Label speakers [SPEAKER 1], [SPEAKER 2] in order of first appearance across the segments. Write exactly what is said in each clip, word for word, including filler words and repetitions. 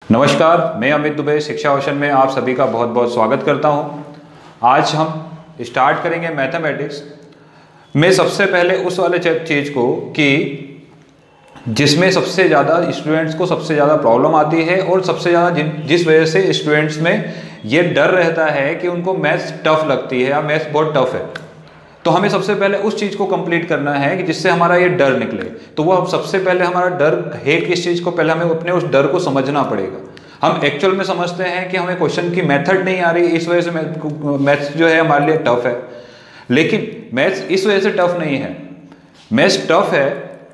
[SPEAKER 1] नमस्कार, मैं अमित दुबे शिक्षा ओशन में आप सभी का बहुत बहुत स्वागत करता हूं। आज हम स्टार्ट करेंगे मैथमेटिक्स में सबसे पहले उस वाले चीज़ को कि जिसमें सबसे ज़्यादा स्टूडेंट्स को सबसे ज़्यादा प्रॉब्लम आती है और सबसे ज़्यादा जिन जिस वजह से स्टूडेंट्स में ये डर रहता है कि उनको मैथ्स टफ लगती है या मैथ्स बहुत टफ है। तो हमें सबसे पहले उस चीज़ को कंप्लीट करना है कि जिससे हमारा ये डर निकले। तो वो हम सबसे पहले हमारा डर है किस चीज़ को, पहले हमें अपने उस डर को समझना पड़ेगा। हम एक्चुअल में समझते हैं कि हमें क्वेश्चन की मेथड नहीं आ रही, इस वजह से मैथ्स जो है हमारे लिए टफ है। लेकिन मैथ्स इस वजह से टफ नहीं है, मैथ्स टफ है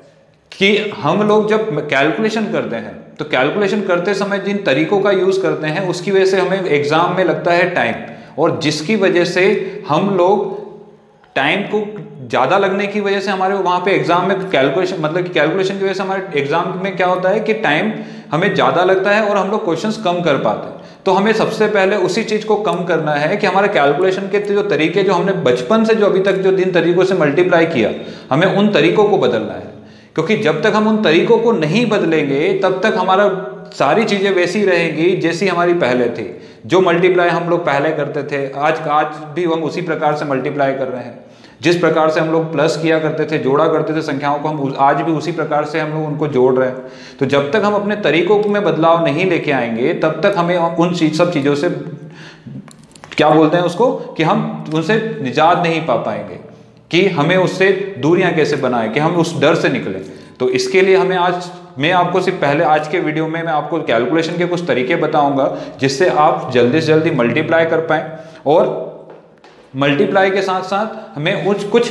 [SPEAKER 1] कि हम लोग जब कैलकुलेशन करते हैं तो कैलकुलेशन करते समय जिन तरीकों का यूज़ करते हैं उसकी वजह से हमें एग्जाम में लगता है टाइम, और जिसकी वजह से हम लोग टाइम को ज़्यादा लगने की वजह से हमारे वहाँ पे एग्जाम में कैलकुलेशन मतलब कि कैलकुलेशन की वजह से हमारे एग्जाम में क्या होता है कि टाइम हमें ज़्यादा लगता है और हम लोग क्वेश्चंस कम कर पाते हैं। तो हमें सबसे पहले उसी चीज़ को कम करना है कि हमारे कैलकुलेशन के जो तरीके जो हमने बचपन से जो अभी तक जो जिन तरीकों से मल्टीप्लाई किया, हमें उन तरीकों को बदलना है। क्योंकि जब तक हम उन तरीकों को नहीं बदलेंगे तब तक हमारा सारी चीज़ें वैसी रहेंगी जैसी हमारी पहले थी। जो मल्टीप्लाई हम लोग पहले करते थे आज आज भी हम उसी प्रकार से मल्टीप्लाई कर रहे हैं। जिस प्रकार से हम लोग प्लस किया करते थे, जोड़ा करते थे संख्याओं को, हम आज भी उसी प्रकार से हम लोग उनको जोड़ रहे हैं। तो जब तक हम अपने तरीकों में बदलाव नहीं लेके आएंगे तब तक हमें उन चीज सब चीज़ों से क्या बोलते हैं उसको कि हम उनसे निजात नहीं पा पाएंगे, कि हमें उससे दूरियां कैसे बनाएं, कि हम उस डर से निकलें। तो इसके लिए हमें आज मैं आपको सिर्फ पहले आज के वीडियो में मैं आपको कैलकुलेशन के कुछ तरीके बताऊंगा जिससे आप जल्दी से जल्दी मल्टीप्लाई कर पाएं। और मल्टीप्लाई के साथ साथ हमें कुछ कुछ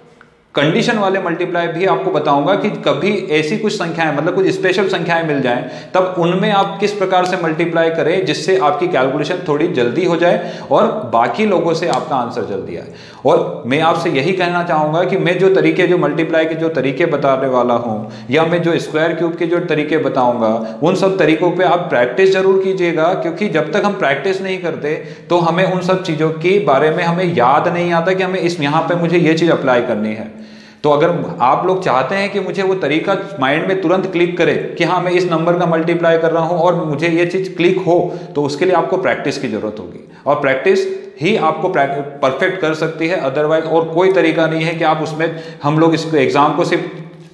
[SPEAKER 1] कंडीशन वाले मल्टीप्लाई भी आपको बताऊंगा कि कभी ऐसी कुछ संख्याएं मतलब कुछ स्पेशल संख्याएं मिल जाएं तब उनमें आप किस प्रकार से मल्टीप्लाई करें जिससे आपकी कैलकुलेशन थोड़ी जल्दी हो जाए और बाकी लोगों से आपका आंसर जल्दी आए। और मैं आपसे यही कहना चाहूँगा कि मैं जो तरीके जो मल्टीप्लाई के जो तरीके बताने वाला हूँ या मैं जो स्क्वायर क्यूब के जो तरीके बताऊँगा उन सब तरीकों पर आप प्रैक्टिस जरूर कीजिएगा। क्योंकि जब तक हम प्रैक्टिस नहीं करते तो हमें उन सब चीज़ों के बारे में हमें याद नहीं आता कि हमें इस यहाँ पर मुझे ये चीज़ अप्लाई करनी है। तो अगर आप लोग चाहते हैं कि मुझे वो तरीका माइंड में तुरंत क्लिक करे कि हाँ मैं इस नंबर का मल्टीप्लाई कर रहा हूँ और मुझे ये चीज़ क्लिक हो, तो उसके लिए आपको प्रैक्टिस की जरूरत होगी और प्रैक्टिस ही आपको परफेक्ट कर सकती है। अदरवाइज और कोई तरीका नहीं है कि आप उसमें हम लोग इसको एग्जाम को सिर्फ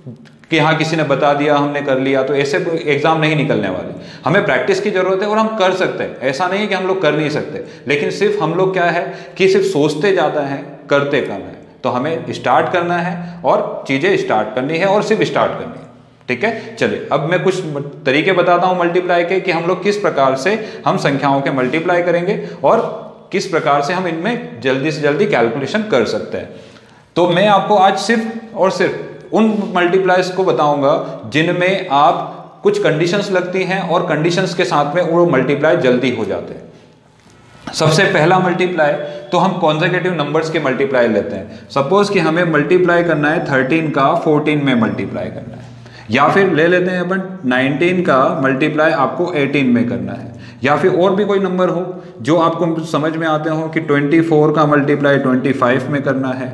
[SPEAKER 1] कि हाँ किसी ने बता दिया हमने कर लिया तो ऐसे एग्जाम नहीं निकलने वाले। हमें प्रैक्टिस की जरूरत है और हम कर सकते हैं, ऐसा नहीं है कि हम लोग कर नहीं सकते, लेकिन सिर्फ हम लोग क्या है कि सिर्फ सोचते ज़्यादा हैं करते कम है। तो हमें स्टार्ट करना है और चीज़ें स्टार्ट करनी है और सिर्फ स्टार्ट करनी है। ठीक है, चलिए अब मैं कुछ तरीके बताता हूं मल्टीप्लाई के कि हम लोग किस प्रकार से हम संख्याओं के मल्टीप्लाई करेंगे और किस प्रकार से हम इनमें जल्दी से जल्दी कैलकुलेशन कर सकते हैं। तो मैं आपको आज सिर्फ और सिर्फ उन मल्टीप्लाइज को बताऊंगा जिनमें आप कुछ कंडीशंस लगती हैं और कंडीशंस के साथ में वो मल्टीप्लाई जल्दी हो जाते हैं। सबसे पहला मल्टीप्लाई तो हम कॉन्सेक्यूटिव नंबर्स के मल्टीप्लाई लेते हैं। सपोज कि हमें मल्टीप्लाई करना है थर्टीन का फोर्टीन में मल्टीप्लाई करना है, या फिर ले लेते हैं अपन नाइनटीन का मल्टीप्लाई आपको एटीन में करना है, या फिर और भी कोई नंबर हो जो आपको समझ में आते हो कि ट्वेंटी फोर का मल्टीप्लाई ट्वेंटी फाइव में करना है।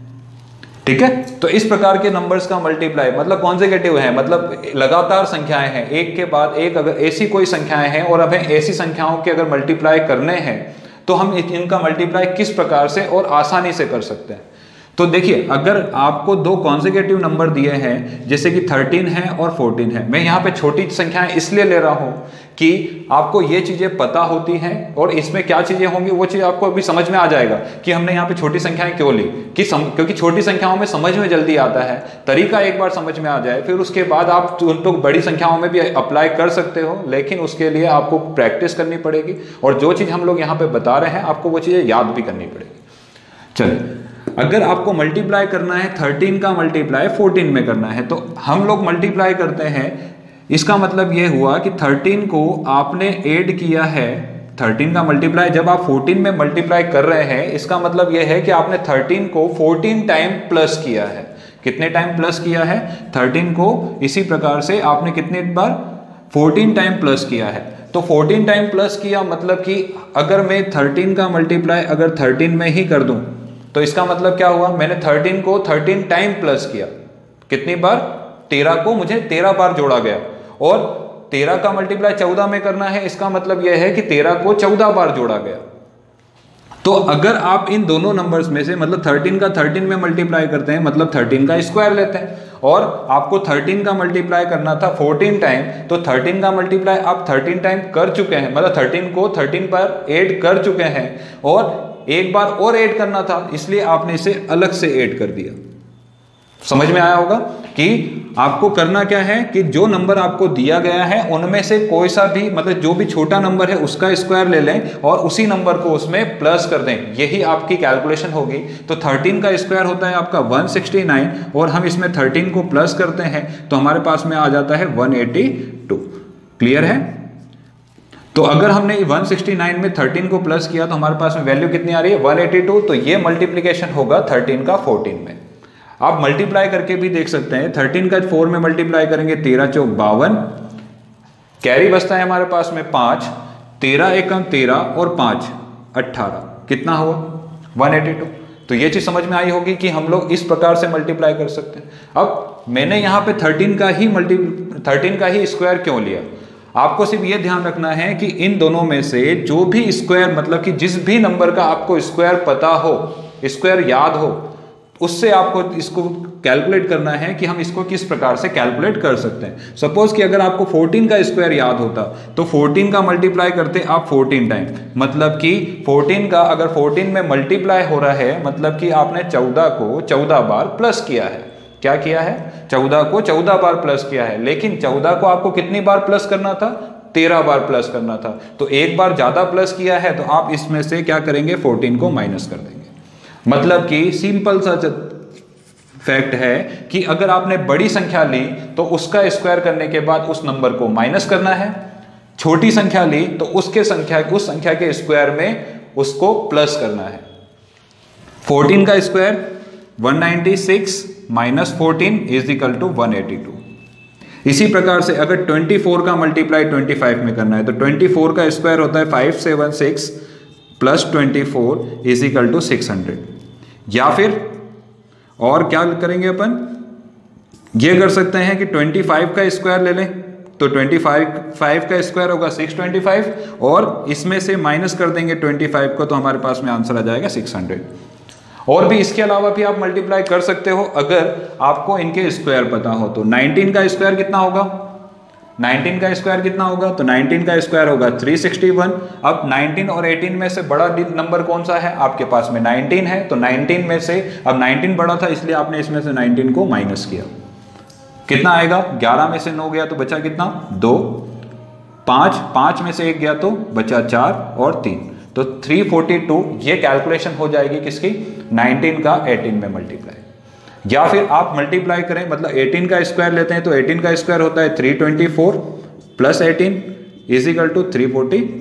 [SPEAKER 1] ठीक है, तो इस प्रकार के नंबर्स का मल्टीप्लाई मतलब कॉन्सेक्यूटिव है, मतलब लगातार संख्याएं हैं, एक के बाद एक अगर ऐसी कोई संख्याएं हैं और हमें ऐसी संख्याओं के अगर मल्टीप्लाई करने हैं तो हम इनका मल्टीप्लाई किस प्रकार से और आसानी से कर सकते हैं। तो देखिए, अगर आपको दो कॉन्सेक्यूटिव नंबर दिए हैं जैसे कि थर्टीन है और फोर्टीन है, मैं यहाँ पे छोटी संख्याएं इसलिए ले रहा हूँ कि आपको ये चीज़ें पता होती हैं और इसमें क्या चीज़ें होंगी वो चीज़ आपको अभी समझ में आ जाएगा कि हमने यहाँ पे छोटी संख्याएं क्यों ली, कि सम, क्योंकि छोटी संख्याओं में समझ में जल्दी आता है। तरीका एक बार समझ में आ जाए फिर उसके बाद आप उन तो बड़ी संख्याओं में भी अप्लाई कर सकते हो, लेकिन उसके लिए आपको प्रैक्टिस करनी पड़ेगी और जो चीज़ हम लोग यहाँ पे बता रहे हैं आपको वो चीज़ें याद भी करनी पड़ेगी। चलिए, अगर आपको मल्टीप्लाई करना है थर्टीन का मल्टीप्लाई फोर्टीन में करना है तो हम लोग मल्टीप्लाई करते हैं, इसका मतलब ये हुआ कि थर्टीन को आपने ऐड किया है, थर्टीन का मल्टीप्लाई जब आप फोर्टीन में मल्टीप्लाई कर रहे हैं इसका मतलब ये है कि आपने थर्टीन को फोर्टीन टाइम प्लस किया है। कितने टाइम प्लस किया है? थर्टीन को इसी प्रकार से आपने कितने बार फोर्टीन टाइम प्लस किया है। तो फोर्टीन टाइम प्लस किया मतलब कि अगर मैं थर्टीन का मल्टीप्लाई अगर थर्टीन में ही कर दूं तो इसका मतलब क्या हुआ, मैंने थर्टीन को थर्टीन टाइम प्लस किया। कितनी बार? तेरह को मुझे तेरह बार जोड़ा गया और तेरह का मल्टीप्लाई चौदह में करना है, इसका मतलब यह है कि तेरह को चौदह बार जोड़ा गया। तो अगर आप इन दोनों नंबर्स में से मतलब थर्टीन का थर्टीन में मल्टीप्लाई करते हैं, मतलब थर्टीन का स्क्वायर लेते हैं, और आपको थर्टीन का मल्टीप्लाई करना था फोर्टीन टाइम, तो थर्टीन का मल्टीप्लाई आप थर्टीन टाइम कर चुके हैं, मतलब थर्टीन को थर्टीन पर ऐड कर चुके हैं, और एक बार और ऐड करना था, इसलिए आपने इसे अलग से ऐड कर दिया। समझ में आया होगा कि आपको करना क्या है कि जो नंबर आपको दिया गया है उनमें से कोई सा भी, मतलब जो भी छोटा नंबर है उसका स्क्वायर ले लें और उसी नंबर को उसमें प्लस कर दें, यही आपकी कैलकुलेशन होगी। तो थर्टीन का स्क्वायर होता है आपका वन सिक्सटी नाइन, और हम इसमें थर्टीन को प्लस करते हैं तो हमारे पास में आ जाता है वन एटी टू। क्लियर है? तो अगर हमने वन सिक्सटी नाइन में थर्टीन को प्लस किया तो हमारे पास में वैल्यू कितनी आ रही है? One eighty two. तो ये मल्टीप्लीकेशन होगा थर्टीन का फोर्टीन में। आप मल्टीप्लाई करके भी देख सकते हैं, थर्टीन का फोर में मल्टीप्लाई करेंगे, तेरह चौक बावन, कैरी बचता है हमारे पास में पांच, तेरह एकम तेरह और पांच अट्ठारह, कितना हुआ? One eighty two. तो ये चीज समझ में आई होगी कि हम लोग इस प्रकार से मल्टीप्लाई कर सकते हैं। अब मैंने यहाँ पे थर्टीन का ही मल्टी थर्टीन का ही स्क्वायर क्यों लिया? आपको सिर्फ ये ध्यान रखना है कि इन दोनों में से जो भी स्क्वायर, मतलब कि जिस भी नंबर का आपको स्क्वायर पता हो, स्क्वायर याद हो, उससे आपको इसको कैलकुलेट करना है कि हम इसको किस प्रकार से कैलकुलेट कर सकते हैं। सपोज कि अगर आपको फोर्टीन का स्क्वायर याद होता तो फोर्टीन का मल्टीप्लाई करते आप फोर्टीन टाइम, मतलब कि फोर्टीन का अगर फोर्टीन में मल्टीप्लाई हो रहा है, मतलब कि आपने चौदह को चौदह बार प्लस किया है। क्या किया है? चौदह को चौदह बार प्लस किया है, लेकिन चौदह को आपको कितनी बार प्लस करना था? तेरह बार प्लस करना था। तो एक बार ज्यादा प्लस किया है तो आप इसमें से क्या करेंगे? फोर्टीन को माइनस कर देंगे। मतलब कि सिंपल सा फैक्ट है कि अगर आपने बड़ी संख्या ली तो उसका स्क्वायर करने के बाद उस नंबर को माइनस करना है, छोटी संख्या ली तो उसके संख्या उस संख्या के स्क्वायर में उसको प्लस करना है। फोर्टीन का square one ninety six minus fourteen is equal to one eighty two. इसी प्रकार से अगर ट्वेंटी फोर का मल्टीप्लाई ट्वेंटी फाइव में करना है तो ट्वेंटी फोर का स्क्वायर होता है five seven six plus twenty four is equal to six hundred. या फिर और क्या करेंगे अपन? ये कर सकते हैं कि पच्चीस का स्क्वायर ले लें, तो पच्चीस का स्क्वायर होगा सिक्स ट्वेंटी फाइव, और इसमें से माइनस कर देंगे पच्चीस को, तो हमारे पास में आंसर आ जाएगा सिक्स हंड्रेड। और भी इसके अलावा भी आप मल्टीप्लाई कर सकते हो अगर आपको इनके स्क्वायर पता हो। तो नाइनटीन का स्क्वायर कितना होगा? नाइनटीन का स्क्वायर कितना होगा? तो नाइनटीन का स्क्वायर होगा थ्री सिक्सटी वन। अब नाइनटीन और एटीन में से बड़ा नंबर कौन सा है? आपके पास में नाइनटीन है, तो नाइनटीन में से अब नाइनटीन बड़ा था इसलिए आपने इसमें से नाइनटीन को माइनस किया। कितना आएगा? ग्यारह में से नौ गया तो बचा कितना? दो। पांच पांच में से एक गया तो बचा चार और तीन, तो थ्री फोर्टी टू। ये कैलकुलेशन हो जाएगी किसकी? नाइनटीन का एटीन में मल्टीप्लाई। या फिर आप मल्टीप्लाई करें, मतलब एटीन का स्क्वायर लेते हैं तो एटीन का स्क्वायर होता है three twenty four plus eighteen is equal to three forty two.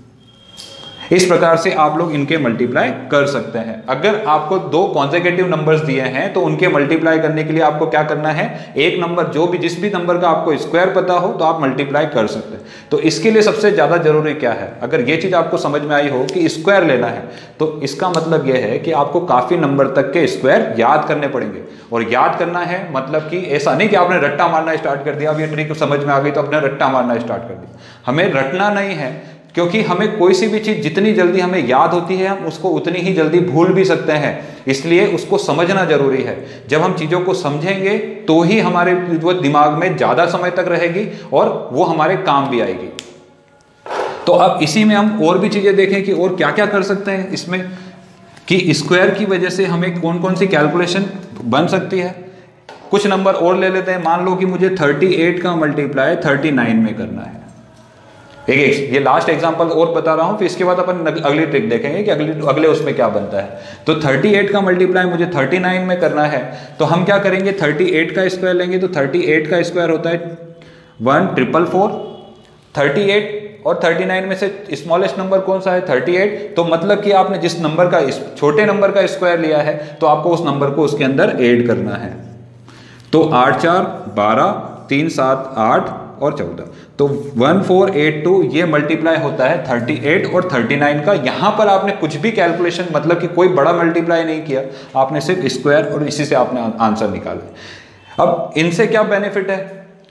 [SPEAKER 1] इस प्रकार से आप लोग इनके मल्टीप्लाई कर सकते हैं। अगर आपको दो कॉन्सेक्यूटिव नंबर्स दिए हैं तो उनके मल्टीप्लाई करने के लिए आपको क्या करना है? एक नंबर, जो भी जिस भी नंबर का आपको स्क्वायर पता हो तो आप मल्टीप्लाई कर सकते हैं। तो इसके लिए सबसे ज्यादा जरूरी क्या है? अगर ये चीज आपको समझ में आई हो कि स्क्वायर लेना है तो इसका मतलब यह है कि आपको काफी नंबर तक के स्क्वायर याद करने पड़ेंगे। और याद करना है मतलब कि ऐसा नहीं कि आपने रट्टा मारना स्टार्ट कर दिया, अब ये ट्रिक समझ में आ गई तो आपने रट्टा मारना स्टार्ट कर दिया। हमें रटना नहीं है, क्योंकि हमें कोई सी भी चीज जितनी जल्दी हमें याद होती है हम उसको उतनी ही जल्दी भूल भी सकते हैं, इसलिए उसको समझना जरूरी है। जब हम चीजों को समझेंगे तो ही हमारे वो दिमाग में ज्यादा समय तक रहेगी और वो हमारे काम भी आएगी। तो अब इसी में हम और भी चीजें देखें कि और क्या क्या कर सकते हैं इसमें, कि स्क्वायर की वजह से हमें कौन कौन सी कैलकुलेशन बन सकती है। कुछ नंबर और ले लेते हैं। मान लो कि मुझे अड़तीस का मल्टीप्लाई उनतालीस में करना है। एक, एक ये लास्ट एग्जांपल और बता रहा हूं, फिर इसके बाद अपन अगली ट्रिक देखेंगे कि अगले अगले उसमें क्या बनता है। तो अड़तीस का मल्टीप्लाई मुझे उनतालीस में करना है, तो हम क्या करेंगे? अड़तीस का स्क्वायर लेंगे, तो अड़तीस का स्क्वायर होता है वन ट्रिपल फोर। अड़तीस और उनतालीस में से स्मॉलेस्ट नंबर कौन सा है? अड़तीस। तो मतलब कि आपने जिस नंबर का, छोटे नंबर का स्क्वायर लिया है तो आपको उस नंबर को उसके अंदर ऐड करना है। तो आठ चार बारह, तीन सात आठ और चौदह, तो वन फोर एट टू ये मल्टीप्लाई होता है अड़तीस और उनतालीस का। यहां पर आपने कुछ भी कैलकुलेशन, मतलब कि कोई बड़ा मल्टीप्लाई नहीं किया, आपने सिर्फ स्क्वायर और इसी से आपने आंसर निकाला। अब इनसे क्या बेनिफिट है?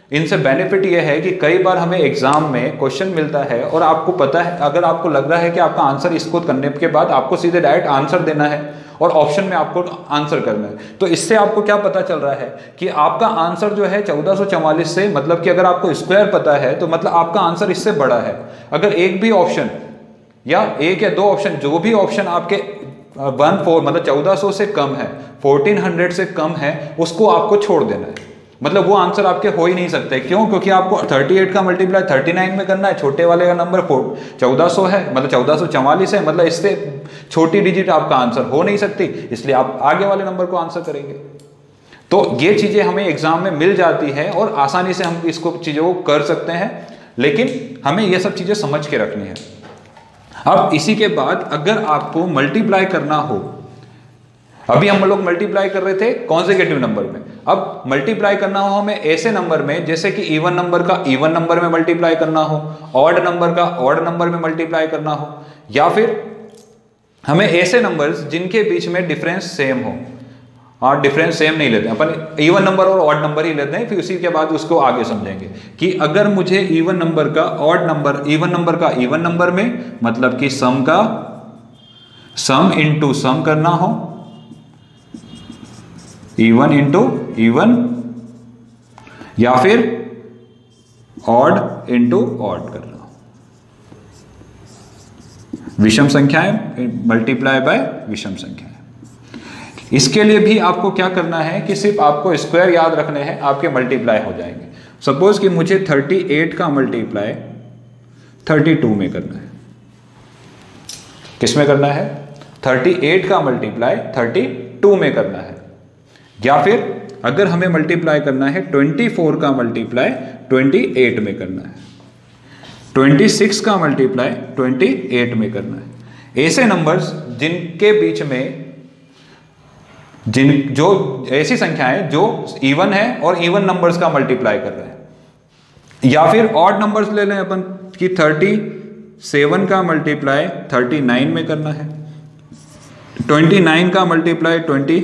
[SPEAKER 1] इनसे बेनिफिट ये है कि कई बार हमें एग्जाम में क्वेश्चन मिलता है और आपको पता है, अगर आपको लग रहा है कि आपका आंसर इसको करने के बाद आपको सीधे डायरेक्ट आंसर देना है और ऑप्शन में आपको आंसर करना है, तो इससे आपको क्या पता चल रहा है कि आपका आंसर जो है चौदह सौ चवालीस से, मतलब कि अगर आपको स्क्वायर पता है तो मतलब आपका आंसर इससे बड़ा है। अगर एक भी ऑप्शन या एक या दो ऑप्शन, जो भी ऑप्शन आपके वन फोर मतलब चौदह सौ से कम है, फोर्टीन हंड्रेड से कम है, उसको आपको छोड़ देना है। मतलब वो आंसर आपके हो ही नहीं सकते। क्यों? क्योंकि आपको अड़तीस का मल्टीप्लाई उनतालीस में करना है, छोटे वाले का नंबर चौदह सौ है, मतलब चौदह सौ चवालीस है, मतलब इससे छोटी डिजिट आपका आंसर हो नहीं सकती, इसलिए आप आगे वाले नंबर को आंसर करेंगे। तो ये चीजें हमें एग्जाम में मिल जाती है और आसानी से हम इसको चीजों को कर सकते हैं, लेकिन हमें ये सब चीजें समझ के रखनी है। अब इसी के बाद अगर आपको मल्टीप्लाई करना हो, अभी हम लोग मल्टीप्लाई कर रहे थे कॉन्सेक्यूटिव नंबर में, अब मल्टीप्लाई करना हो हमें ऐसे नंबर में जैसे कि इवन नंबर का इवन नंबर में मल्टीप्लाई करना हो, ऑड नंबर का ऑड नंबर में मल्टीप्लाई करना हो, या फिर हमें ऐसे नंबर्स जिनके बीच में डिफरेंस सेम हो। और डिफरेंस सेम नहीं लेते अपन, इवन नंबर और ऑड नंबर ही लेते हैं, फिर उसी के बाद उसको आगे समझेंगे कि अगर मुझे इवन नंबर का ऑड नंबर, इवन नंबर का इवन नंबर में, मतलब कि सम का सम इंटू सम करना हो, इवन इंटू इवन, या फिर ऑड इंटू ऑड करना, विषम संख्याएं मल्टीप्लाई बाय विषम संख्याएं। इसके लिए भी आपको क्या करना है कि सिर्फ आपको स्क्वायर याद रखने हैं, आपके मल्टीप्लाई हो जाएंगे। सपोज कि मुझे अड़तीस का मल्टीप्लाई बत्तीस में करना है। किस में करना है? अड़तीस का मल्टीप्लाई बत्तीस में करना है। या फिर अगर हमें मल्टीप्लाई करना है चौबीस का मल्टीप्लाई अट्ठाईस में करना है, छब्बीस का मल्टीप्लाई अट्ठाईस में करना है। ऐसे नंबर्स जिनके बीच में जिन जो ऐसी संख्याएं जो इवन है और इवन नंबर्स का मल्टीप्लाई कर रहे हैं। या फिर ऑड नंबर्स ले लें अपन कि सैंतीस का मल्टीप्लाई उनतालीस में करना है, उनतीस का मल्टीप्लाई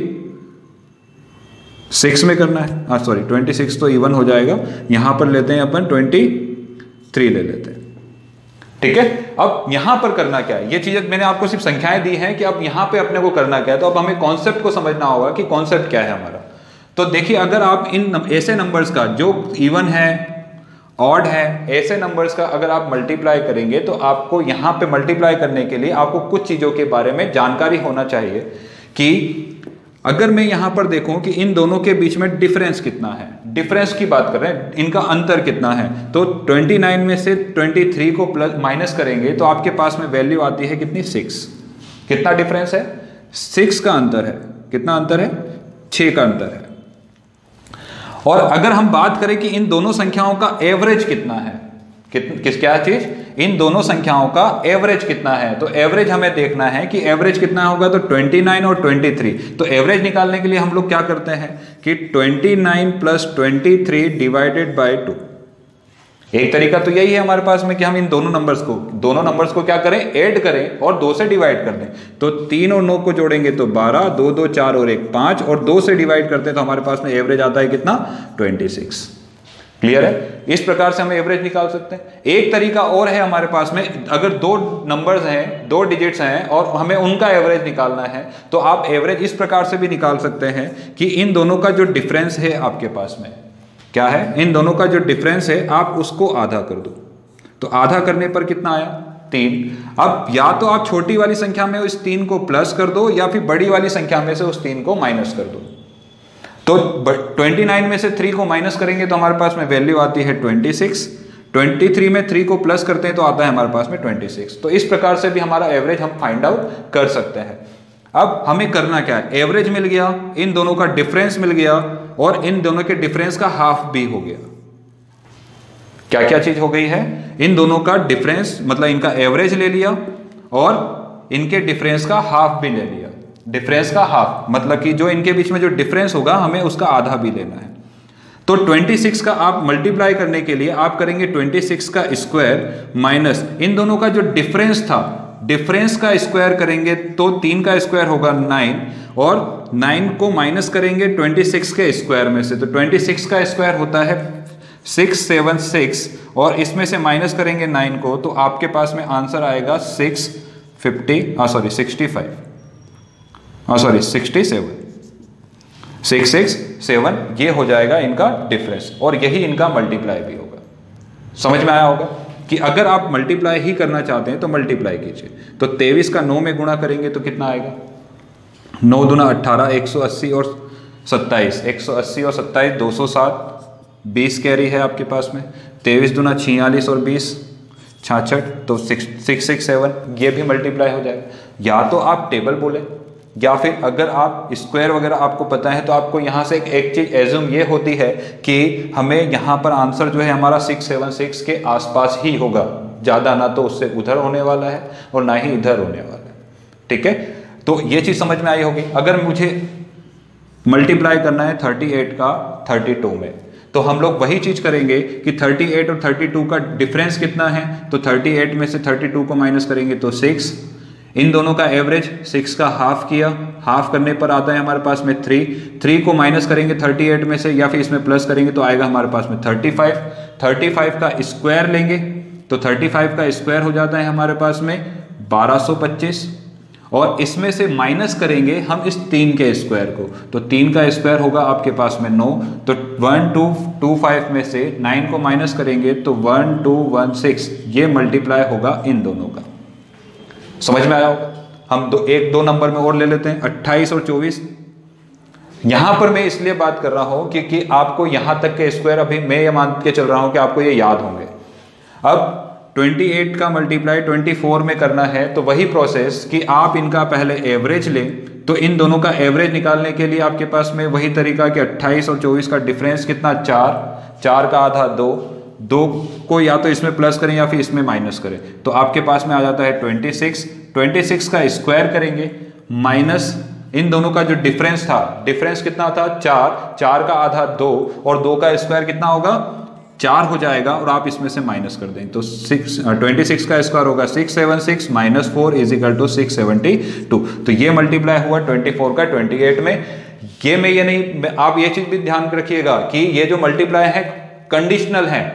[SPEAKER 1] छब्बीस में करना है। हाँ सॉरी, छब्बीस तो इवन हो जाएगा, यहां पर लेते हैं अपन तेईस ले लेते हैं। ठीक है, अब यहां पर करना क्या है, ये चीजें मैंने आपको सिर्फ संख्याएं दी हैं कि अब यहां पे अपने को करना क्या है। तो अब हमें कॉन्सेप्ट को समझना होगा कि कॉन्सेप्ट क्या है हमारा। तो देखिए, अगर आप इन ऐसे नंबर्स का जो इवन है, ऑड है, ऐसे नंबर्स का अगर आप मल्टीप्लाई करेंगे तो आपको यहां पे मल्टीप्लाई करने के लिए आपको कुछ चीजों के बारे में जानकारी होना चाहिए कि अगर मैं यहां पर देखूं कि इन दोनों के बीच में डिफरेंस कितना है, डिफरेंस की बात कर रहे हैं, इनका अंतर कितना है, तो उनतीस में से तेईस को प्लस माइनस करेंगे तो आपके पास में वैल्यू आती है कितनी? सिक्स। कितना डिफरेंस है? सिक्स का अंतर है। कितना अंतर है? छह का अंतर है। और अगर हम बात करें कि इन दोनों संख्याओं का एवरेज कितना है, कित, किस क्या चीज, इन दोनों संख्याओं का एवरेज कितना है, तो एवरेज हमें देखना है कि एवरेज कितना होगा। तो उनतीस और तेईस, तो एवरेज निकालने के लिए हम लोग क्या करते हैं कि उनतीस प्लस तेईस डिवाइडेड बाय टू। एक तरीका तो यही है हमारे पास में कि हम इन दोनों नंबर्स को दोनों नंबर्स को क्या करें, ऐड करें और दो से डिवाइड कर दें। तो तीन और नौ को जोड़ेंगे तो बारह, दो दो चार और एक पांच, और दो से डिवाइड करते हैं तो हमारे पास में एवरेज आता है कितना? छब्बीस। क्लियर है? इस प्रकार से हम एवरेज निकाल सकते हैं। एक तरीका और है हमारे पास में, अगर दो नंबर्स हैं, दो डिजिट्स हैं और हमें उनका एवरेज निकालना है तो आप एवरेज इस प्रकार से भी निकाल सकते हैं कि इन दोनों का जो डिफरेंस है आपके पास में क्या है, इन दोनों का जो डिफरेंस है आप उसको आधा कर दो। तो आधा करने पर कितना आया? तीन। अब या तो आप छोटी वाली संख्या में उस तीन को प्लस कर दो या फिर बड़ी वाली संख्या में से उस तीन को माइनस कर दो। तो उनतीस में से थ्री को माइनस करेंगे तो हमारे पास में वैल्यू आती है छब्बीस। तेईस में थ्री को प्लस करते हैं तो आता है हमारे पास में छब्बीस। तो इस प्रकार से भी हमारा एवरेज हम फाइंड आउट कर सकते हैं। अब हमें करना क्या है, एवरेज मिल गया, इन दोनों का डिफरेंस मिल गया और इन दोनों के डिफरेंस का हाफ भी हो गया। क्या क्या चीज हो गई है, इन दोनों का डिफरेंस मतलब इनका एवरेज ले लिया और इनके डिफरेंस का हाफ भी ले लिया। डिफरेंस का हाफ मतलब कि जो इनके बीच में जो डिफरेंस होगा हमें उसका आधा भी लेना है। तो छब्बीस का आप मल्टीप्लाई करने के लिए आप करेंगे छब्बीस का स्क्वायर माइनस इन दोनों का जो डिफरेंस था, डिफरेंस का स्क्वायर करेंगे तो तीन का स्क्वायर होगा नाइन, और नाइन को माइनस करेंगे छब्बीस के स्क्वायर में से, तो छब्बीस का स्क्वायर होता है सिक्स सेवन सिक्स और इसमें से माइनस करेंगे नाइन को, तो आपके पास में आंसर आएगा सिक्स फिफ्टी हाँ सॉरी सिक्सटी फाइव हाँ sorry sixty seven six six seven ये हो जाएगा इनका डिफरेंस और यही इनका मल्टीप्लाई भी होगा। समझ में आया होगा कि अगर आप मल्टीप्लाई ही करना चाहते हैं तो मल्टीप्लाई कीजिए। तो तेईस का नौ में गुणा करेंगे तो कितना आएगा, नौ दूना अट्ठारह, एक सौ अस्सी और सत्ताईस, एक सौ अस्सी और सत्ताईस दो सौ सात, बीस कैरी है आपके पास में, तेईस दूना छियालीस और बीस छाछठ, तो सिक्स सिक्स सिक्स सेवन ये भी मल्टीप्लाई हो जाएगा। या तो आप टेबल बोले या फिर अगर आप स्क्वायर वगैरह आपको पता है तो आपको यहाँ से एक, एक चीज़ एज्यूम ये होती है कि हमें यहाँ पर आंसर जो है हमारा सिक्स सेवन सिक्स के आसपास ही होगा, ज़्यादा ना तो उससे उधर होने वाला है और ना ही इधर होने वाला है। ठीक है, तो ये चीज़ समझ में आई होगी। अगर मुझे मल्टीप्लाई करना है थर्टी एट का थर्टी टू में, तो हम लोग वही चीज़ करेंगे कि थर्टी एट और थर्टी टू का डिफरेंस कितना है, तो थर्टी एट में से थर्टी टू को माइनस करेंगे तो सिक्स, इन दोनों का एवरेज सिक्स का हाफ किया, हाफ करने पर आता है हमारे पास में थ्री, थ्री को माइनस करेंगे थर्टी एट में से या फिर इसमें प्लस करेंगे तो आएगा हमारे पास में थर्टी फाइव, थर्टी फाइव का स्क्वायर लेंगे तो थर्टी फाइव का स्क्वायर हो जाता है हमारे पास में बारह सौ पच्चीस और इसमें से माइनस करेंगे हम इस तीन के स्क्वायर को, तो तीन का स्क्वायर होगा आपके पास में नौ, तो वन टू टू फाइव में से नाइन को माइनस करेंगे तो वन टू वन सिक्स, ये मल्टीप्लाई होगा इन दोनों का। समझ में आया होगा। हम दो एक दो नंबर में और ले लेते हैं, अट्ठाईस और चौबीस। यहां पर मैं इसलिए बात कर रहा हूं क्योंकि आपको यहां तक के स्क्वायर अभी मैं ये मान के चल रहा हूं कि आपको ये याद होंगे। अब अट्ठाईस का मल्टीप्लाई चौबीस में करना है तो वही प्रोसेस कि आप इनका पहले एवरेज लें, तो इन दोनों का एवरेज निकालने के लिए आपके पास में वही तरीका कि अट्ठाईस और चौबीस का डिफरेंस कितना, चार, चार का आधा दो, दो को या तो इसमें प्लस करें या फिर इसमें माइनस करें, तो आपके पास में आ जाता है छब्बीस, छब्बीस का स्क्वायर करेंगे माइनस इन दोनों का जो डिफरेंस था, डिफरेंस कितना था, चार, चार का आधा दो और दो का स्क्वायर कितना होगा, चार हो जाएगा और आप इसमें से माइनस कर दें तो सिक्स ट्वेंटी सिक्स का स्क्वायर होगा six seven six minus four is equal to six seventy two. तो ये मल्टीप्लाई हुआ ट्वेंटी फोर का ट्वेंटी एट में। ये में ये नहीं, आप ये चीज भी ध्यान रखिएगा कि ये जो मल्टीप्लाई है कंडीशनल है,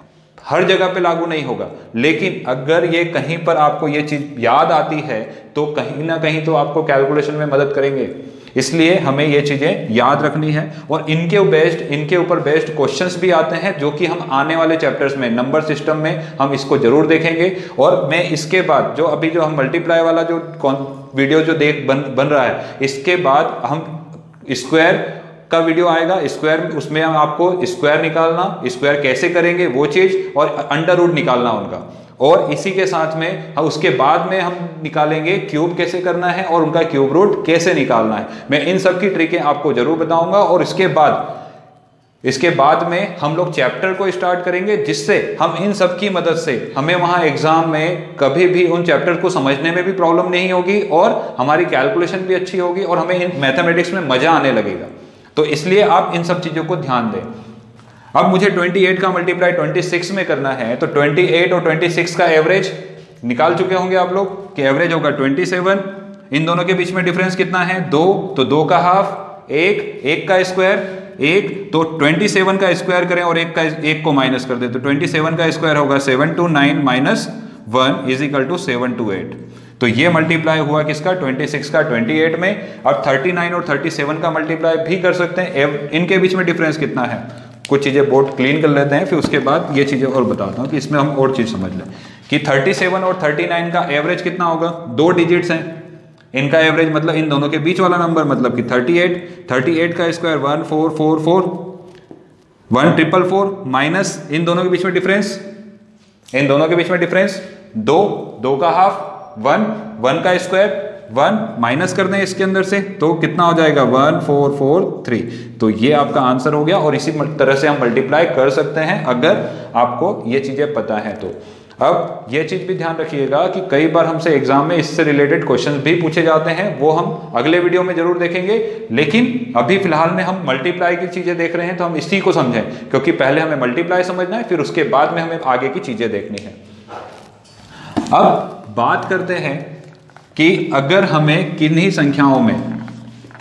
[SPEAKER 1] हर जगह पे लागू नहीं होगा, लेकिन अगर ये कहीं पर आपको ये चीज याद आती है तो कहीं ना कहीं तो आपको कैलकुलेशन में मदद करेंगे। इसलिए हमें ये चीजें याद रखनी है और इनके बेस्ड इनके ऊपर बेस्ड क्वेश्चंस भी आते हैं जो कि हम आने वाले चैप्टर्स में नंबर सिस्टम में हम इसको जरूर देखेंगे। और मैं इसके बाद जो अभी जो हम मल्टीप्लाई वाला जो वीडियो जो देख बन बन रहा है, इसके बाद हम स्क्वायर का वीडियो आएगा, स्क्वायर उसमें हम आपको स्क्वायर निकालना, स्क्वायर कैसे करेंगे वो चीज और अंडर रूट निकालना उनका, और इसी के साथ में हम उसके बाद में हम निकालेंगे क्यूब कैसे करना है और उनका क्यूब रूट कैसे निकालना है। मैं इन सब की ट्रिकें आपको जरूर बताऊंगा और इसके बाद इसके बाद में हम लोग चैप्टर को स्टार्ट करेंगे, जिससे हम इन सब की मदद से हमें वहां एग्जाम में कभी भी उन चैप्टर को समझने में भी प्रॉब्लम नहीं होगी और हमारी कैलकुलेशन भी अच्छी होगी और हमें इन मैथमेटिक्स में मजा आने लगेगा। तो इसलिए आप इन सब चीजों को ध्यान दें। अब मुझे अट्ठाईस का मल्टीप्लाई छब्बीस में करना है, तो अट्ठाईस और छब्बीस का एवरेज निकाल चुके होंगे आप लोग कि एवरेज होगा सत्ताईस, इन दोनों के बीच में डिफरेंस कितना है, दो, तो दो का हाफ, एक, एक का स्क्वायर, एक, तो सत्ताईस का स्क्वायर करें और एक का एक को माइनस कर दे तो सत्ताईस का स्क्वायर होगा seven two nine minus one is equal to seven two eight. तो ये मल्टीप्लाई हुआ किसका, छब्बीस का अट्ठाईस में। अब उनतालीस और सैंतीस का मल्टीप्लाई भी कर सकते हैं। इनके बीच में डिफरेंस कितना है, कुछ चीजें बोर्ड क्लीन कर लेते हैं, फिर उसके बाद ये चीजें और बताता हूं कि इसमें हम और चीज समझ लें कि सैंतीस और उनतालीस का एवरेज कितना होगा, दो डिजिट्स हैं इनका एवरेज, मतलब इन दोनों के बीच वाला नंबर, मतलब कि अड़तीस, अड़तीस का square one four four four, one triple four minus इन दोनों के बीच में डिफरेंस, इन दोनों के बीच में डिफरेंस दो, दो का हाफ, वन, वन का स्क्वायर, वन माइनस कर दें इसके अंदर से तो कितना हो जाएगा, वन फोर फोर थ्री। तो ये आपका आंसर हो गया और इसी तरह से हम मल्टीप्लाई कर सकते हैं अगर आपको ये चीजें पता है तो। अब ये चीज भी ध्यान रखिएगा कि कई बार हमसे एग्जाम में इससे रिलेटेड क्वेश्चंस भी पूछे जाते हैं, वो हम अगले वीडियो में जरूर देखेंगे, लेकिन अभी फिलहाल में हम मल्टीप्लाई की चीजें देख रहे हैं तो हम इसी को समझें, क्योंकि पहले हमें मल्टीप्लाई समझना है, फिर उसके बाद में हमें आगे की चीजें देखनी है। अब बात करते हैं कि अगर हमें किन्हीं संख्याओं में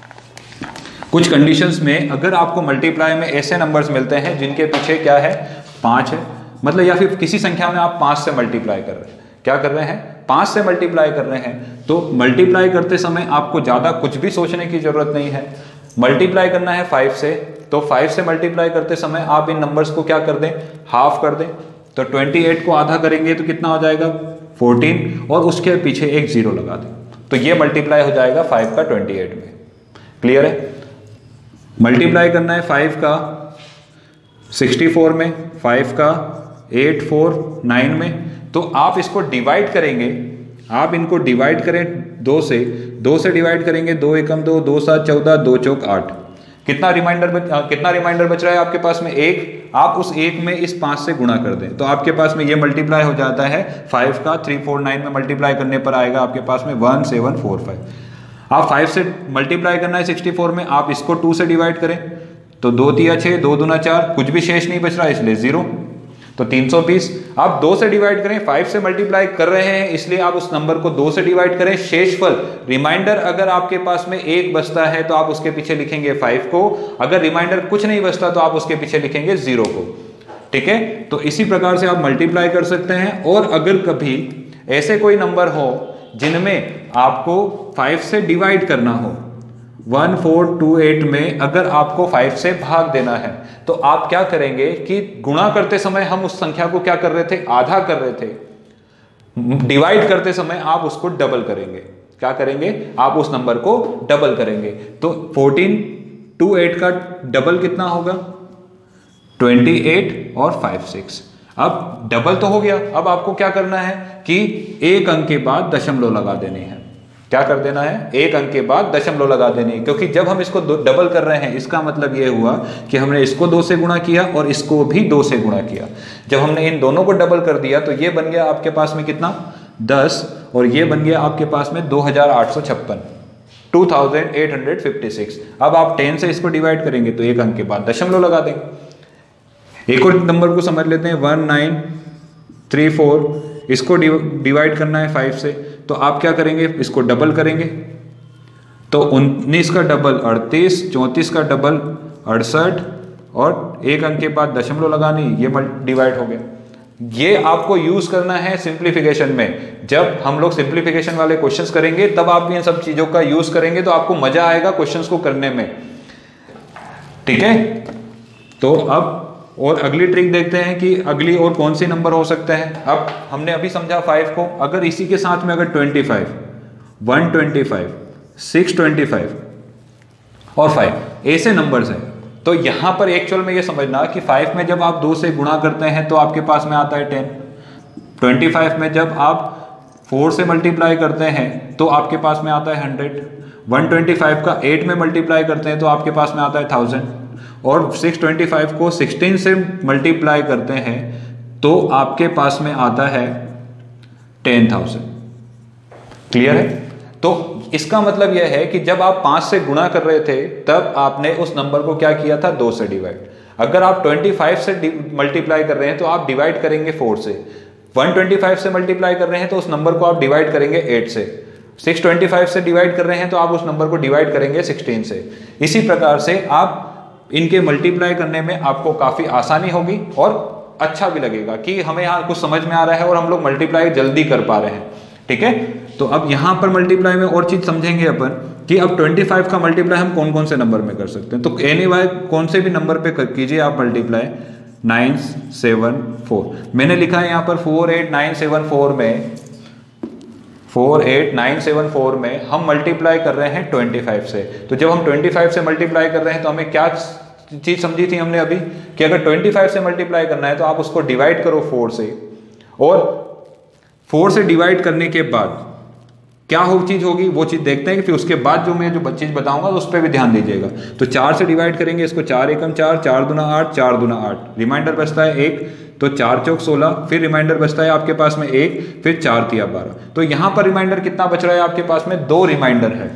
[SPEAKER 1] कुछ कंडीशंस में अगर आपको मल्टीप्लाई में ऐसे नंबर्स मिलते हैं जिनके पीछे क्या है, पाँच है, मतलब या फिर किसी संख्या में आप पाँच से मल्टीप्लाई कर रहे हैं, क्या कर रहे हैं, पाँच से मल्टीप्लाई कर रहे हैं। तो मल्टीप्लाई करते समय आपको ज़्यादा कुछ भी सोचने की जरूरत नहीं है। मल्टीप्लाई करना है फाइव से, तो फाइव से मल्टीप्लाई करते समय आप इन नंबर्स को क्या कर दें, हाफ कर दें। तो अट्ठाईस को आधा करेंगे तो कितना हो जाएगा, चौदह, और उसके पीछे एक जीरो लगा दें, तो ये मल्टीप्लाई हो जाएगा फाइव का अट्ठाईस में। क्लियर है? मल्टीप्लाई करना है फाइव का चौंसठ में, फाइव का एट फोर नाइन में, तो आप इसको डिवाइड करेंगे, आप इनको डिवाइड करें दो से, दो से डिवाइड करेंगे, दो एकम दो, दो सात चौदह, दो चौक आठ, कितना रिमाइंडर बच, कितना रिमाइंडर बच रहा है आपके पास में, एक। आप उस एक में इस पाँच से गुणा कर दें तो आपके पास में ये मल्टीप्लाई हो जाता है फाइव का थ्री फोर नाइन में मल्टीप्लाई करने पर आएगा आपके पास में वन सेवन फोर फाइव। आप फाइव से मल्टीप्लाई करना है सिक्सटी फोर में, आप इसको टू से डिवाइड करें तो दो तिया छः, दो दूना चार, कुछ भी शेष नहीं बच रहा इसलिए जीरो, तो तीन सौ बीस। आप दो से डिवाइड करें, फाइव से मल्टीप्लाई कर रहे हैं इसलिए आप उस नंबर को दो से डिवाइड करें। शेषफल रिमाइंडर अगर आपके पास में एक बचता है तो आप उसके पीछे लिखेंगे फाइव को, अगर रिमाइंडर कुछ नहीं बचता तो आप उसके पीछे लिखेंगे जीरो को। ठीक है, तो इसी प्रकार से आप मल्टीप्लाई कर सकते हैं। और अगर कभी ऐसे कोई नंबर हो जिनमें आपको फाइव से डिवाइड करना हो, वन फोर टू एट में अगर आपको फाइव से भाग देना है तो आप क्या करेंगे कि गुणा करते समय हम उस संख्या को क्या कर रहे थे, आधा कर रहे थे, डिवाइड करते समय आप उसको डबल करेंगे। क्या करेंगे, आप उस नंबर को डबल करेंगे। तो फोर्टीन टू एट का डबल कितना होगा, ट्वेंटी एट और फाइव सिक्स। अब डबल तो हो गया, अब आपको क्या करना है कि एक अंक के बाद दशमलव लगा देने हैं। क्या कर देना है, एक अंक के बाद दशमलव लगा देनी है, क्योंकि जब हम इसको डबल कर रहे हैं इसका मतलब यह हुआ कि हमने इसको दो से गुणा किया और इसको भी दो से गुणा किया। जब हमने इन दोनों को डबल कर दिया तो ये बन गया आपके पास में कितना, दस, और ये बन गया आपके पास में दो हजार आठ सौ छप्पन, two thousand eight hundred fifty six. अब आप टेन से इसको डिवाइड करेंगे तो एक अंक के बाद दशमलव लगा देंगे। एक और नंबर को समझ लेते हैं, वन नाइन थ्री फोर, इसको डिवाइड करना है फाइव से, तो आप क्या करेंगे, इसको डबल करेंगे तो उन्नीस का डबल अड़तीस, चौंतीस का डबल अड़सठ, और एक अंक के बाद दशमलव लगानी, ये डिवाइड हो गया। ये आपको यूज करना है सिंप्लीफिकेशन में। जब हम लोग सिंप्लीफिकेशन वाले क्वेश्चंस करेंगे तब आप इन सब चीजों का यूज करेंगे तो आपको मजा आएगा क्वेश्चंस को करने में। ठीक है, तो अब और अगली ट्रिक देखते हैं कि अगली और कौन सी नंबर हो सकते हैं। अब हमने अभी समझा फाइव को, अगर इसी के साथ में अगर twenty five, one twenty five, six twenty five और फाइव ऐसे नंबर्स हैं, तो यहां पर एक्चुअल में ये समझना कि फाइव में जब आप दो से गुणा करते हैं तो आपके पास में आता है टेन, ट्वेंटी फाइव में जब आप फोर से मल्टीप्लाई करते हैं तो आपके पास में आता है हंड्रेड, वन ट्वेंटी फाइव का एट में मल्टीप्लाई करते हैं तो आपके पास में आता है थाउजेंड, और सिक्स ट्वेंटी फाइव को सिक्सटीन से मल्टीप्लाई करते हैं तो आपके पास में आता है टेन थाउजेंड। क्लियर है? तो इसका मतलब यह है कि जब आप पांच से गुणा कर रहे थे तब आपने उस नंबर को क्या किया था, दो से डिवाइड। अगर आप पच्चीस से मल्टीप्लाई कर रहे हैं तो आप डिवाइड करेंगे फोर से, वन ट्वेंटी फाइव से मल्टीप्लाई कर रहे हैं तो उस नंबर को आप डिवाइड करेंगे एट से, सिक्स ट्वेंटी फाइव से डिवाइड कर रहे हैं तो आप उस नंबर को डिवाइड करेंगे सिक्सटीन से। इसी प्रकार से आप इनके मल्टीप्लाई करने में आपको काफी आसानी होगी और अच्छा भी लगेगा कि हमें यहाँ कुछ समझ में आ रहा है और हम लोग मल्टीप्लाई जल्दी कर पा रहे हैं। ठीक है, तो अब यहाँ पर मल्टीप्लाई में और चीज समझेंगे अपन कि अब पच्चीस का मल्टीप्लाई हम कौन कौन से नंबर में कर सकते हैं। तो एनी वाई कौन से भी नंबर पे कीजिए आप मल्टीप्लाई, नाइन सेवन फोर, मैंने लिखा है यहाँ पर four eight nine seven four में, four eight nine seven four में हम मल्टीप्लाई कर रहे हैं पच्चीस से। तो जब हम पच्चीस से मल्टीप्लाई कर रहे हैं तो हमें क्या चीज समझी थी हमने अभी कि अगर पच्चीस से मल्टीप्लाई करना है तो आप उसको डिवाइड करो फोर से, और फोर से डिवाइड करने के बाद क्या हो चीज होगी वो चीज देखते हैं कि फिर उसके बाद जो मैं जो चीज बताऊंगा तो उस पर भी ध्यान दीजिएगा। तो चार से डिवाइड करेंगे इसको, चार एकम चार, चार दुना आठ, चार दुना आठ, रिमाइंडर बचता है एक, तो चार चौक सोलह, फिर रिमाइंडर बचता है आपके पास में एक, फिर चार तिया बारह। तो यहां पर रिमाइंडर कितना बच रहा है आपके पास में, दो रिमाइंडर है।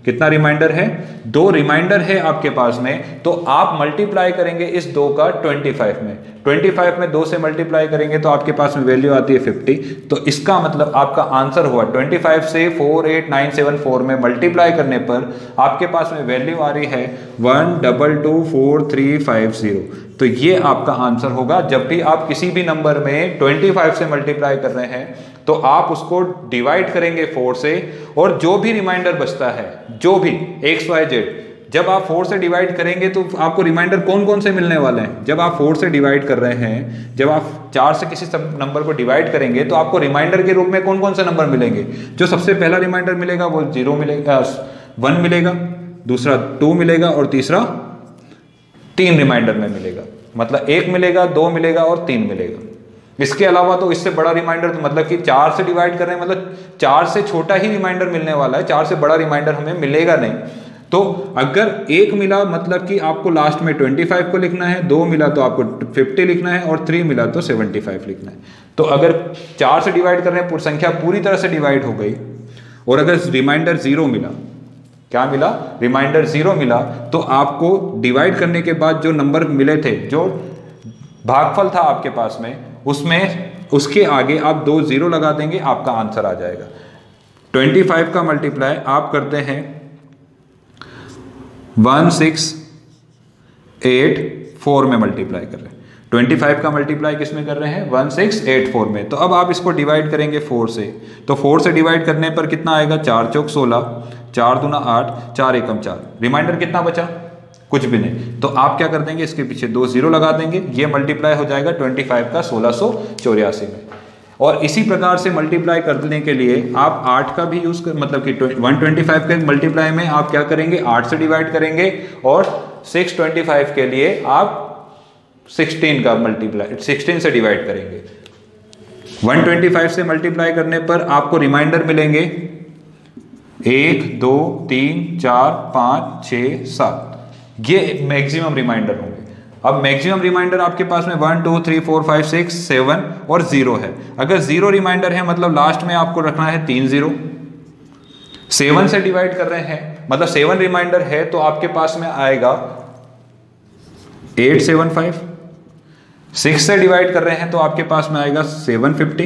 [SPEAKER 1] कितना रिमाइंडर है, दो रिमाइंडर है आपके पास में, तो आप मल्टीप्लाई करेंगे इस दो का पच्चीस में, पच्चीस में दो से मल्टीप्लाई करेंगे तो आपके पास में वैल्यू आती है पचास। तो इसका मतलब आपका आंसर हुआ पच्चीस से four eight nine seven four में मल्टीप्लाई करने पर आपके पास में वैल्यू आ रही है one double two four three five zero. तो ये आपका आंसर होगा। जब भी आप किसी भी नंबर में पच्चीस से मल्टीप्लाई कर रहे हैं तो आप उसको डिवाइड करेंगे फोर से, और जो भी रिमाइंडर बचता है, जो भी एक्स वाई जेड, जब आप फोर से डिवाइड करेंगे तो आपको रिमाइंडर कौन कौन से मिलने वाले हैं। जब आप फोर से डिवाइड कर रहे हैं, जब आप चार से किसी सब नंबर को डिवाइड करेंगे तो आपको रिमाइंडर के रूप में कौन कौन से नंबर मिलेंगे। जो सबसे पहला रिमाइंडर मिलेगा वो जीरो मिलेगा, वन मिलेगा, दूसरा टू मिलेगा और तीसरा तीन रिमाइंडर में मिलेगा। मतलब एक मिलेगा, दो मिलेगा और तीन मिलेगा। इसके अलावा तो इससे बड़ा रिमाइंडर, तो मतलब कि चार से डिवाइड कर रहे हैं, मतलब चार से छोटा ही रिमाइंडर मिलने वाला है, चार से बड़ा रिमाइंडर हमें मिलेगा नहीं। तो अगर एक मिला मतलब कि आपको लास्ट में पच्चीस को लिखना है, दो मिला तो आपको पचास लिखना है और तीन मिला तो पचहत्तर लिखना है। तो अगर चार से डिवाइड कर रहे हैं, संख्या पूरी तरह से डिवाइड हो गई, और अगर रिमाइंडर जीरो मिला, क्या मिला, रिमाइंडर जीरो मिला, तो आपको डिवाइड करने के बाद जो नंबर मिले थे, जो भागफल था आपके पास में, उसमें उसके आगे आप दो जीरो लगा देंगे, आपका आंसर आ जाएगा। पच्चीस का मल्टीप्लाई आप करते हैं वन सिक्स एट फोर में मल्टीप्लाई कर रहे हैं। पच्चीस का मल्टीप्लाई किस में कर रहे हैं, वन सिक्स एट फोर में। तो अब आप इसको डिवाइड करेंगे फोर से, तो फोर से डिवाइड करने पर कितना आएगा, चार चौक सोलह, चार दूना आठ, चार एकम चार, रिमाइंडर कितना बचा, कुछ भी नहीं। तो आप क्या कर देंगे, इसके पीछे दो जीरो लगा देंगे, ये मल्टीप्लाई हो जाएगा पच्चीस का सोलह सौ चौरासी में। और इसी प्रकार से मल्टीप्लाई करने के लिए आप आठ का भी यूज कर, मतलब कि एक सौ पच्चीस के मल्टीप्लाई में आप क्या करेंगे, आठ से डिवाइड करेंगे, और छह सौ पच्चीस के लिए आप सोलह का मल्टीप्लाई सोलह से डिवाइड करेंगे। एक सौ पच्चीस से मल्टीप्लाई करने पर आपको रिमाइंडर मिलेंगे एक, दो, तीन, चार, पाँच, छः, सात, ये मैक्सिमम रिमाइंडर होंगे। अब मैक्सिमम रिमाइंडर आपके पास में one two three four five six seven और जीरो है। अगर जीरो रिमाइंडर है मतलब लास्ट में आपको रखना है तीन जीरो। सेवन से डिवाइड कर रहे हैं मतलब सेवन रिमाइंडर है तो आपके पास में आएगा एट सेवन फाइव। सिक्स से डिवाइड कर रहे हैं तो आपके पास में आएगा सेवन फिफ्टी,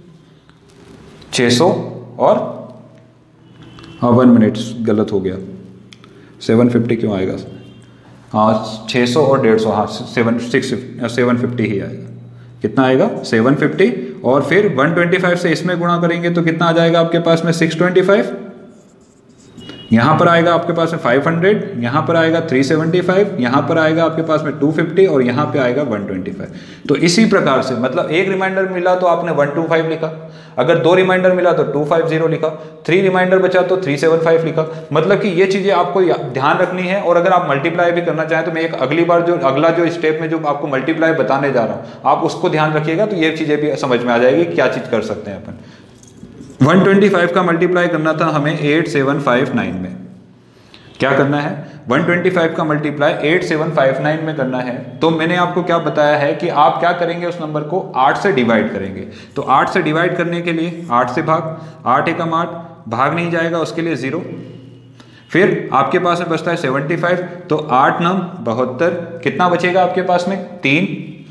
[SPEAKER 1] छः सौ और हाँ वन मिनट गलत हो गया, सेवन फिफ्टी क्यों आएगा, हाँ छः सौ और डेढ़ सौ, हाँ सेवन सिक्स सेवन फिफ्टी ही आएगा। कितना आएगा, सेवन फिफ्टी, और फिर वन ट्वेंटी फाइव से इसमें गुणा करेंगे तो कितना आ जाएगा आपके पास में सिक्स ट्वेंटी फाइव, यहाँ पर आएगा आपके पास में फाइव हंड्रेड, यहाँ पर आएगा थ्री सेवेंटी फाइव, यहाँ पर आएगा आपके पास में टू फिफ्टी और यहाँ पे आएगा वन ट्वेंटी फाइव। तो इसी प्रकार से मतलब एक रिमाइंडर मिला तो आपने वन टू फाइव लिखा, अगर दो रिमाइंडर मिला तो टू फाइव जीरो लिखा, थ्री रिमाइंडर बचा तो थ्री सेवन फाइव लिखा। मतलब कि ये चीज़ें आपको ध्यान रखनी है। और अगर आप मल्टीप्लाई भी करना चाहें तो मैं एक अगली बार जो अगला जो स्टेप में जो आपको मल्टीप्लाई बताने जा रहा हूँ आप उसको ध्यान रखिएगा, तो ये चीज़ें भी समझ में आ जाएगी क्या चीज़ कर सकते हैं अपन। वन ट्वेंटी फाइव का मल्टीप्लाई करना था हमें एट सेवन फाइव नाइन में, क्या करना है, वन ट्वेंटी फाइव का multiply eight seven five nine में करना है। तो मैंने आपको क्या बताया है कि आप क्या करेंगे, उस नंबर को आठ से डिवाइड करेंगे। तो आठ से डिवाइड करने के लिए आठ से भाग, आठ एकम आठ, भाग नहीं जाएगा उसके लिए जीरो। फिर आपके पास में बचता है सेवेंटी फाइव, तो आठ नम बहत्तर, कितना बचेगा आपके पास में तीन,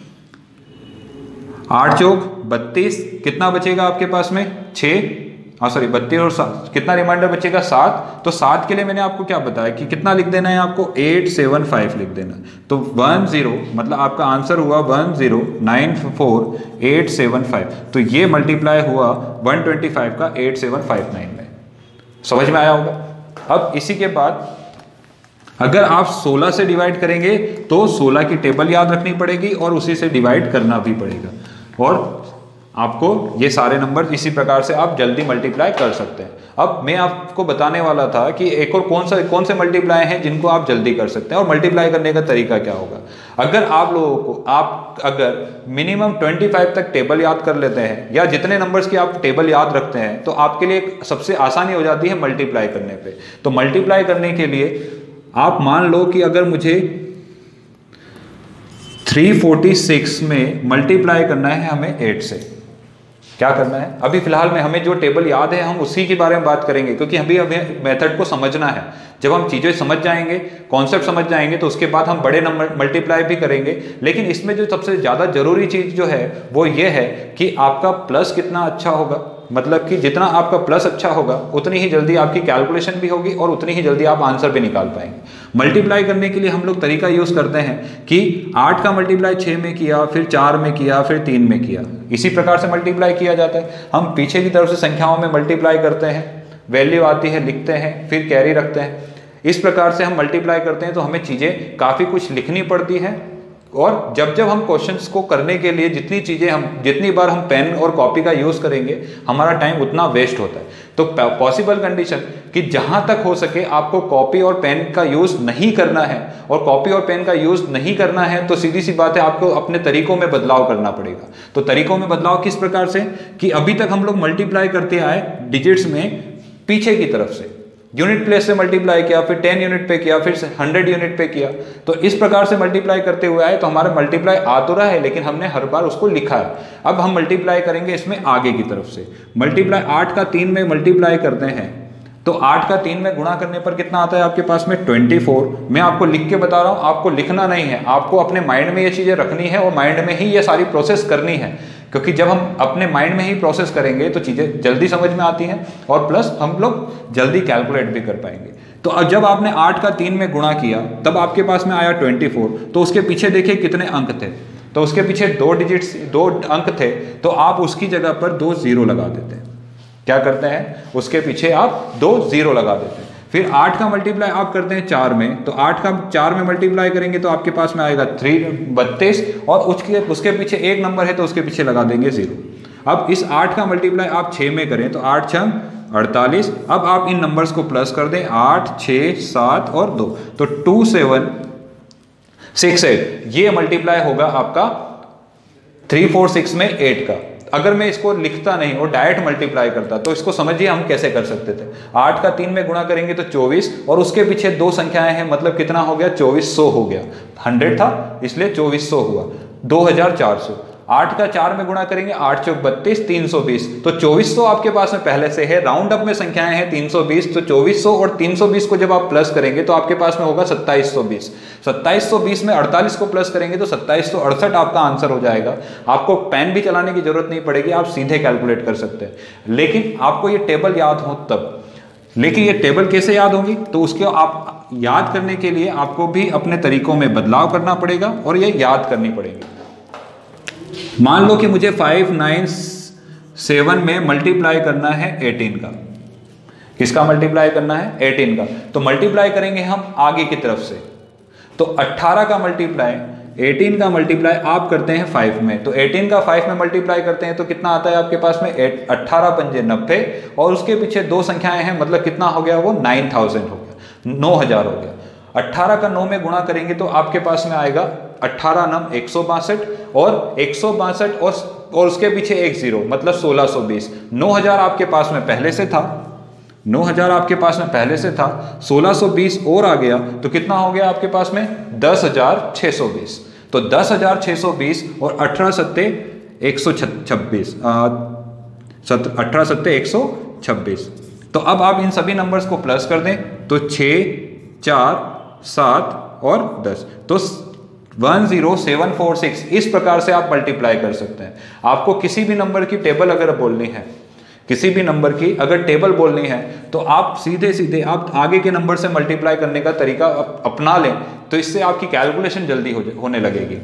[SPEAKER 1] आठ चौक बत्तीस, कितना बचेगा आपके पास में छः, हाँ सॉरी बत्तीस और सात, कितना रिमाइंडर बचेगा सात। तो सात के लिए मैंने आपको क्या बताया कि कितना लिख देना है आपको, एट सेवन फाइव लिख देना। तो वन जीरो मतलब आपका आंसर हुआ one zero nine four eight seven five. तो ये मल्टीप्लाई हुआ वन ट्वेंटी फाइव का एट सेवन फाइव नाइन में। समझ में आया होगा। अब इसी के बाद अगर आप सोलह से डिवाइड करेंगे तो सोलह की टेबल याद रखनी पड़ेगी और उसी से डिवाइड करना भी पड़ेगा, और आपको ये सारे नंबर इसी प्रकार से आप जल्दी मल्टीप्लाई कर सकते हैं। अब मैं आपको बताने वाला था कि एक और कौन सा कौन से मल्टीप्लाई हैं जिनको आप जल्दी कर सकते हैं और मल्टीप्लाई करने का तरीका क्या होगा। अगर आप लोगों को आप अगर मिनिमम पच्चीस तक टेबल याद कर लेते हैं या जितने नंबर्स की आप टेबल याद रखते हैं तो आपके लिए सबसे आसानी हो जाती है मल्टीप्लाई करने पर। तो मल्टीप्लाई करने के लिए आप मान लो कि अगर मुझे थ्री फोर्टी सिक्स में मल्टीप्लाई करना है हमें एट से, क्या करना है, अभी फिलहाल में हमें जो टेबल याद है हम उसी के बारे में बात करेंगे, क्योंकि अभी हमें मेथड को समझना है। जब हम चीज़ें समझ जाएंगे, कॉन्सेप्ट समझ जाएंगे, तो उसके बाद हम बड़े नंबर मल्टीप्लाई भी करेंगे। लेकिन इसमें जो सबसे ज़्यादा जरूरी चीज़ जो है वो ये है कि आपका प्लस कितना अच्छा होगा, मतलब कि जितना आपका प्लस अच्छा होगा उतनी ही जल्दी आपकी कैलकुलेशन भी होगी और उतनी ही जल्दी आप आंसर भी निकाल पाएंगे। मल्टीप्लाई करने के लिए हम लोग तरीका यूज़ करते हैं कि आठ का मल्टीप्लाई छः में किया, फिर चार में किया, फिर तीन में किया, इसी प्रकार से मल्टीप्लाई किया जाता है। हम पीछे की तरफ से संख्याओं में मल्टीप्लाई करते हैं, वैल्यू आती है लिखते हैं, फिर कैरी रखते हैं, इस प्रकार से हम मल्टीप्लाई करते हैं। तो हमें चीज़ें काफ़ी कुछ लिखनी पड़ती है, और जब जब हम क्वेश्चंस को करने के लिए जितनी चीज़ें हम जितनी बार हम पेन और कॉपी का यूज़ करेंगे हमारा टाइम उतना वेस्ट होता है। तो पॉसिबल कंडीशन कि जहाँ तक हो सके आपको कॉपी और पेन का यूज़ नहीं करना है, और कॉपी और पेन का यूज़ नहीं करना है तो सीधी सी बात है आपको अपने तरीकों में बदलाव करना पड़ेगा। तो तरीकों में बदलाव किस प्रकार से कि अभी तक हम लोग मल्टीप्लाई करते आए डिजिट्स में पीछे की तरफ से, यूनिट प्लेस से मल्टीप्लाई किया, फिर टेन यूनिट पे किया, फिर हंड्रेड यूनिट पे किया, तो इस प्रकार से मल्टीप्लाई करते हुए आए। तो हमारा मल्टीप्लाई आ तो रहा है लेकिन हमने हर बार उसको लिखा है। अब हम मल्टीप्लाई करेंगे इसमें आगे की तरफ से। मल्टीप्लाई आठ का तीन में मल्टीप्लाई करते हैं तो आठ का तीन में गुणा करने पर कितना आता है आपके पास में ट्वेंटी फोर। मैं आपको लिख के बता रहा हूँ, आपको लिखना नहीं है, आपको अपने माइंड में ये चीज़ें रखनी है और माइंड में ही ये सारी प्रोसेस करनी है, क्योंकि जब हम अपने माइंड में ही प्रोसेस करेंगे तो चीज़ें जल्दी समझ में आती हैं और प्लस हम लोग जल्दी कैलकुलेट भी कर पाएंगे। तो अब जब आपने आठ का तीन में गुणा किया तब आपके पास में आया ट्वेंटी फोर, तो उसके पीछे देखिए कितने अंक थे, तो उसके पीछे दो डिजिट्स दो अंक थे, तो आप उसकी जगह पर दो जीरो लगा देते हैं। क्या करते हैं, उसके पीछे आप दो जीरो लगा देते हैं। फिर आठ का मल्टीप्लाई आप करते हैं चार में, तो आठ का चार में मल्टीप्लाई करेंगे तो आपके पास में आएगा थ्री बत्तीस, और उसके उसके पीछे एक नंबर है तो उसके पीछे लगा देंगे जीरो। अब इस आठ का मल्टीप्लाई आप छः में करें तो आठ छः अड़तालीस। अब आप इन नंबर्स को प्लस कर दें, आठ छः सात और दो, तो टू सेवन सिक्स एट, ये मल्टीप्लाई होगा आपका थ्री फोर सिक्स में एट का। अगर मैं इसको लिखता नहीं और डायरेक्ट मल्टीप्लाई करता तो इसको समझिए हम कैसे कर सकते थे। आठ का तीन में गुणा करेंगे तो चौबीस, और उसके पीछे दो संख्याएं हैं, मतलब कितना हो गया, चौबीस सौ हो गया। हंड्रेड था इसलिए चौबीस सौ हुआ, दो हजार चार सौ। आठ का चार में गुणा करेंगे, आठ चौक बत्तीस, तीन सौ बीस, तो चौबीस सौ आपके पास में पहले से है। राउंड अप में संख्याएं हैं तीन सौ बीस, तो चौबीस सौ और तीन सौ बीस को जब आप प्लस करेंगे तो आपके पास में होगा सत्ताईस सौ बीस। सत्ताईस सौ बीस में अड़तालीस को प्लस करेंगे तो सत्ताईस सौ अड़सठ आपका आंसर हो जाएगा। आपको पेन भी चलाने की जरूरत नहीं पड़ेगी, आप सीधे कैलकुलेट कर सकते हैं। लेकिन आपको ये टेबल याद हो तब, लेकिन ये टेबल कैसे याद होगी, तो उसके आप याद करने के लिए आपको भी अपने तरीकों में बदलाव करना पड़ेगा और ये याद करनी पड़ेगी। मान लो कि मुझे फाइव नाइन सेवन में मल्टीप्लाई करना है एटीन का। किसका मल्टीप्लाई करना है, एटीन का। तो मल्टीप्लाई करेंगे हम आगे की तरफ से, तो अट्ठारह का मल्टीप्लाई एटीन का मल्टीप्लाई आप करते हैं फाइव में, तो एटीन का फाइव में मल्टीप्लाई करते हैं तो कितना आता है आपके पास में, अट्ठारह पंजे नब्बे, और उसके पीछे दो संख्याएं हैं, मतलब कितना हो गया वो नाइन थाउजेंड हो गया, नौ हजार हो गया। अट्ठारह का नौ में गुणा करेंगे तो आपके पास में आएगा अट्ठारह नम एक सौ बासठ, और एक सौ बासठ और और उसके पीछे एक जीरो, मतलब सोलह सौ बीस। नौ हजार आपके पास में पहले से था, नौ हजार आपके पास में पहले से था, सोलह सौ बीस और आ गया तो कितना हो गया आपके पास में, दस हजार छः सौ बीस। तो दस हजार छः सौ बीस और अठारह सत्ते एक सौ छब्बीस, अठारह सत्ते एक सौ छब्बीस। तो अब आप इन सभी नंबर्स को प्लस कर दें तो छः, चार, सात और दस, तो one zero seven four six. इस प्रकार से आप मल्टीप्लाई कर सकते हैं। आपको किसी भी नंबर की टेबल अगर बोलनी है, किसी भी नंबर की अगर टेबल बोलनी है तो आप सीधे सीधे आप आगे के नंबर से मल्टीप्लाई करने का तरीका अपना लें, तो इससे आपकी कैलकुलेशन जल्दी हो होने लगेगी।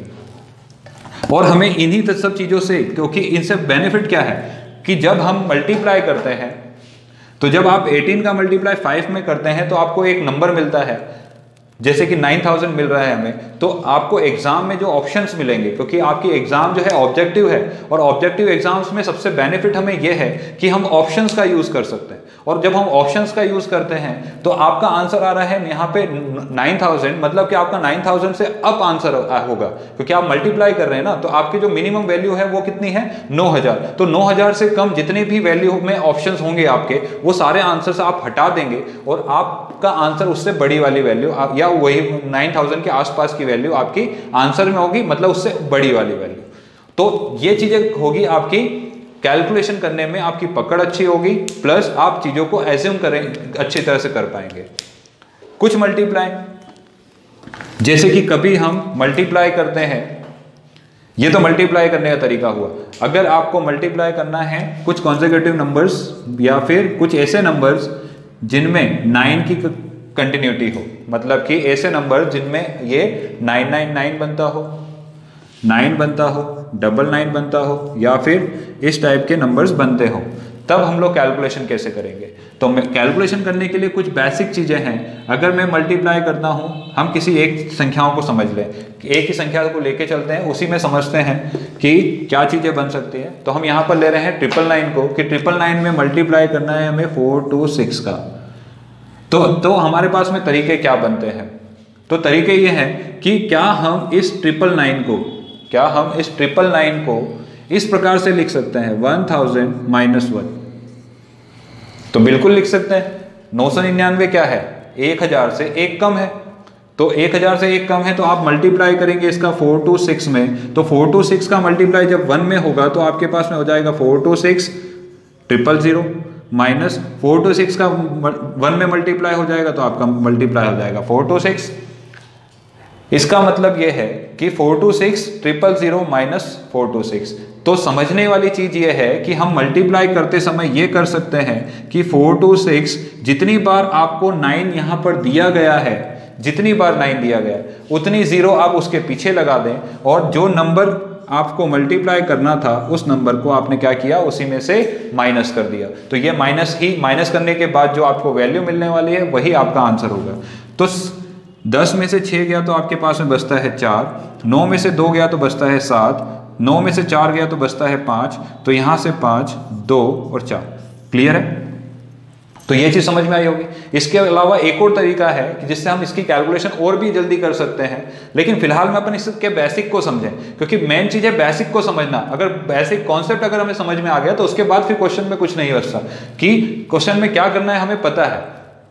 [SPEAKER 1] और हमें इन्हीं सब चीज़ों से, क्योंकि इनसे बेनिफिट क्या है कि जब हम मल्टीप्लाई करते हैं तो जब आप एटीन का मल्टीप्लाई फाइव में करते हैं तो आपको एक नंबर मिलता है, जैसे कि नाइन थाउजेंड मिल रहा है हमें, तो आपको एग्जाम में जो ऑप्शंस मिलेंगे, क्योंकि आपकी एग्जाम जो है ऑब्जेक्टिव है, और ऑब्जेक्टिव एग्जाम्स में सबसे बेनिफिट हमें यह है कि हम ऑप्शंस का यूज कर सकते हैं। और जब हम ऑप्शंस का यूज करते हैं तो आपका आंसर आ रहा है यहाँ पे नाइन थाउजेंड, मतलब कि आपका नाइन थाउजेंड से अप आंसर होगा, क्योंकि आप मल्टीप्लाई कर रहे हैं ना। तो आपकी जो मिनिमम वैल्यू है वो कितनी है, नौ हजार। तो नौ हजार से कम जितने भी वैल्यू में ऑप्शंस होंगे आपके, वो सारे आंसर्स आप हटा देंगे और आपका आंसर उससे बड़ी वाली वैल्यू या वही नाइन थाउजेंड के आसपास की वैल्यू आपकी आंसर में होगी, मतलब उससे बड़ी वाली वैल्यू। तो ये चीजें होगी आपकी कैलकुलेशन करने में आपकी पकड़ अच्छी होगी, प्लस आप चीजों को एज्यूम करें अच्छी तरह से कर पाएंगे। कुछ मल्टीप्लाई, जैसे कि कभी हम मल्टीप्लाई करते हैं, ये तो मल्टीप्लाई करने का तरीका हुआ। अगर आपको मल्टीप्लाई करना है कुछ कॉन्सेक्यूटिव नंबर्स या फिर कुछ ऐसे नंबर्स जिनमें नाइन की कंटिन्यूटी हो, मतलब कि ऐसे नंबर जिनमें ये नाइन नाइन नाइन बनता हो, नाइन बनता हो, डबल नाइन बनता हो, या फिर इस टाइप के नंबर्स बनते हो, तब हम लोग कैलकुलेशन कैसे करेंगे। तो कैलकुलेशन करने के लिए कुछ बेसिक चीजें हैं। अगर मैं मल्टीप्लाई करता हूं, हम किसी एक संख्याओं को समझ लें, एक ही संख्या को लेके चलते हैं, उसी में समझते हैं कि क्या चीजें बन सकती हैं। तो हम यहाँ पर ले रहे हैं ट्रिपल नाइन को, कि ट्रिपल नाइन में मल्टीप्लाई करना है हमें फोर टू सिक्स का। तो तो हमारे पास में तरीके क्या बनते हैं। तो तरीके ये हैं कि क्या हम इस ट्रिपल नाइन को क्या हम इस ट्रिपल नाइन को इस प्रकार से लिख सकते हैं, वन थाउजेंड माइनस वन। तो बिल्कुल लिख सकते हैं। नौ सौ निन्यानवे क्या है, एक हजार से एक कम है, तो एक हजार से एक कम है, तो आप मल्टीप्लाई करेंगे इसका फोर टू सिक्स में, तो फोर टू सिक्स का मल्टीप्लाई जब वन में होगा तो आपके पास में हो जाएगा four two six triple zero, minus four two six का वन में मल्टीप्लाई हो जाएगा तो आपका मल्टीप्लाई हो जाएगा फोर टू सिक्स। इसका मतलब यह है कि four two six triple zero minus four two six. तो समझने वाली चीज ये है कि हम मल्टीप्लाई करते समय ये कर सकते हैं कि फोर टू सिक्स जितनी बार आपको नाइन यहां पर दिया गया है, जितनी बार नाइन दिया गया है उतनी जीरो आप उसके पीछे लगा दें, और जो नंबर आपको मल्टीप्लाई करना था उस नंबर को आपने क्या किया, उसी में से माइनस कर दिया। तो ये माइनस ही माइनस करने के बाद जो आपको वैल्यू मिलने वाली है वही आपका आंसर होगा। तो दस में से छः गया तो आपके पास में बचता है चार, नौ में से दो गया तो बचता है सात, नौ में से चार गया तो बचता है पाँच, तो यहाँ से पाँच, दो और चार। क्लियर है। तो ये चीज़ समझ में आई होगी। इसके अलावा एक और तरीका है कि जिससे हम इसकी कैलकुलेशन और भी जल्दी कर सकते हैं, लेकिन फिलहाल में अपन इसके बेसिक को समझें, क्योंकि मेन चीज़ है बेसिक को समझना। अगर बेसिक कॉन्सेप्ट अगर हमें समझ में आ गया तो उसके बाद फिर क्वेश्चन में कुछ नहीं बचता कि क्वेश्चन में क्या करना है हमें पता है।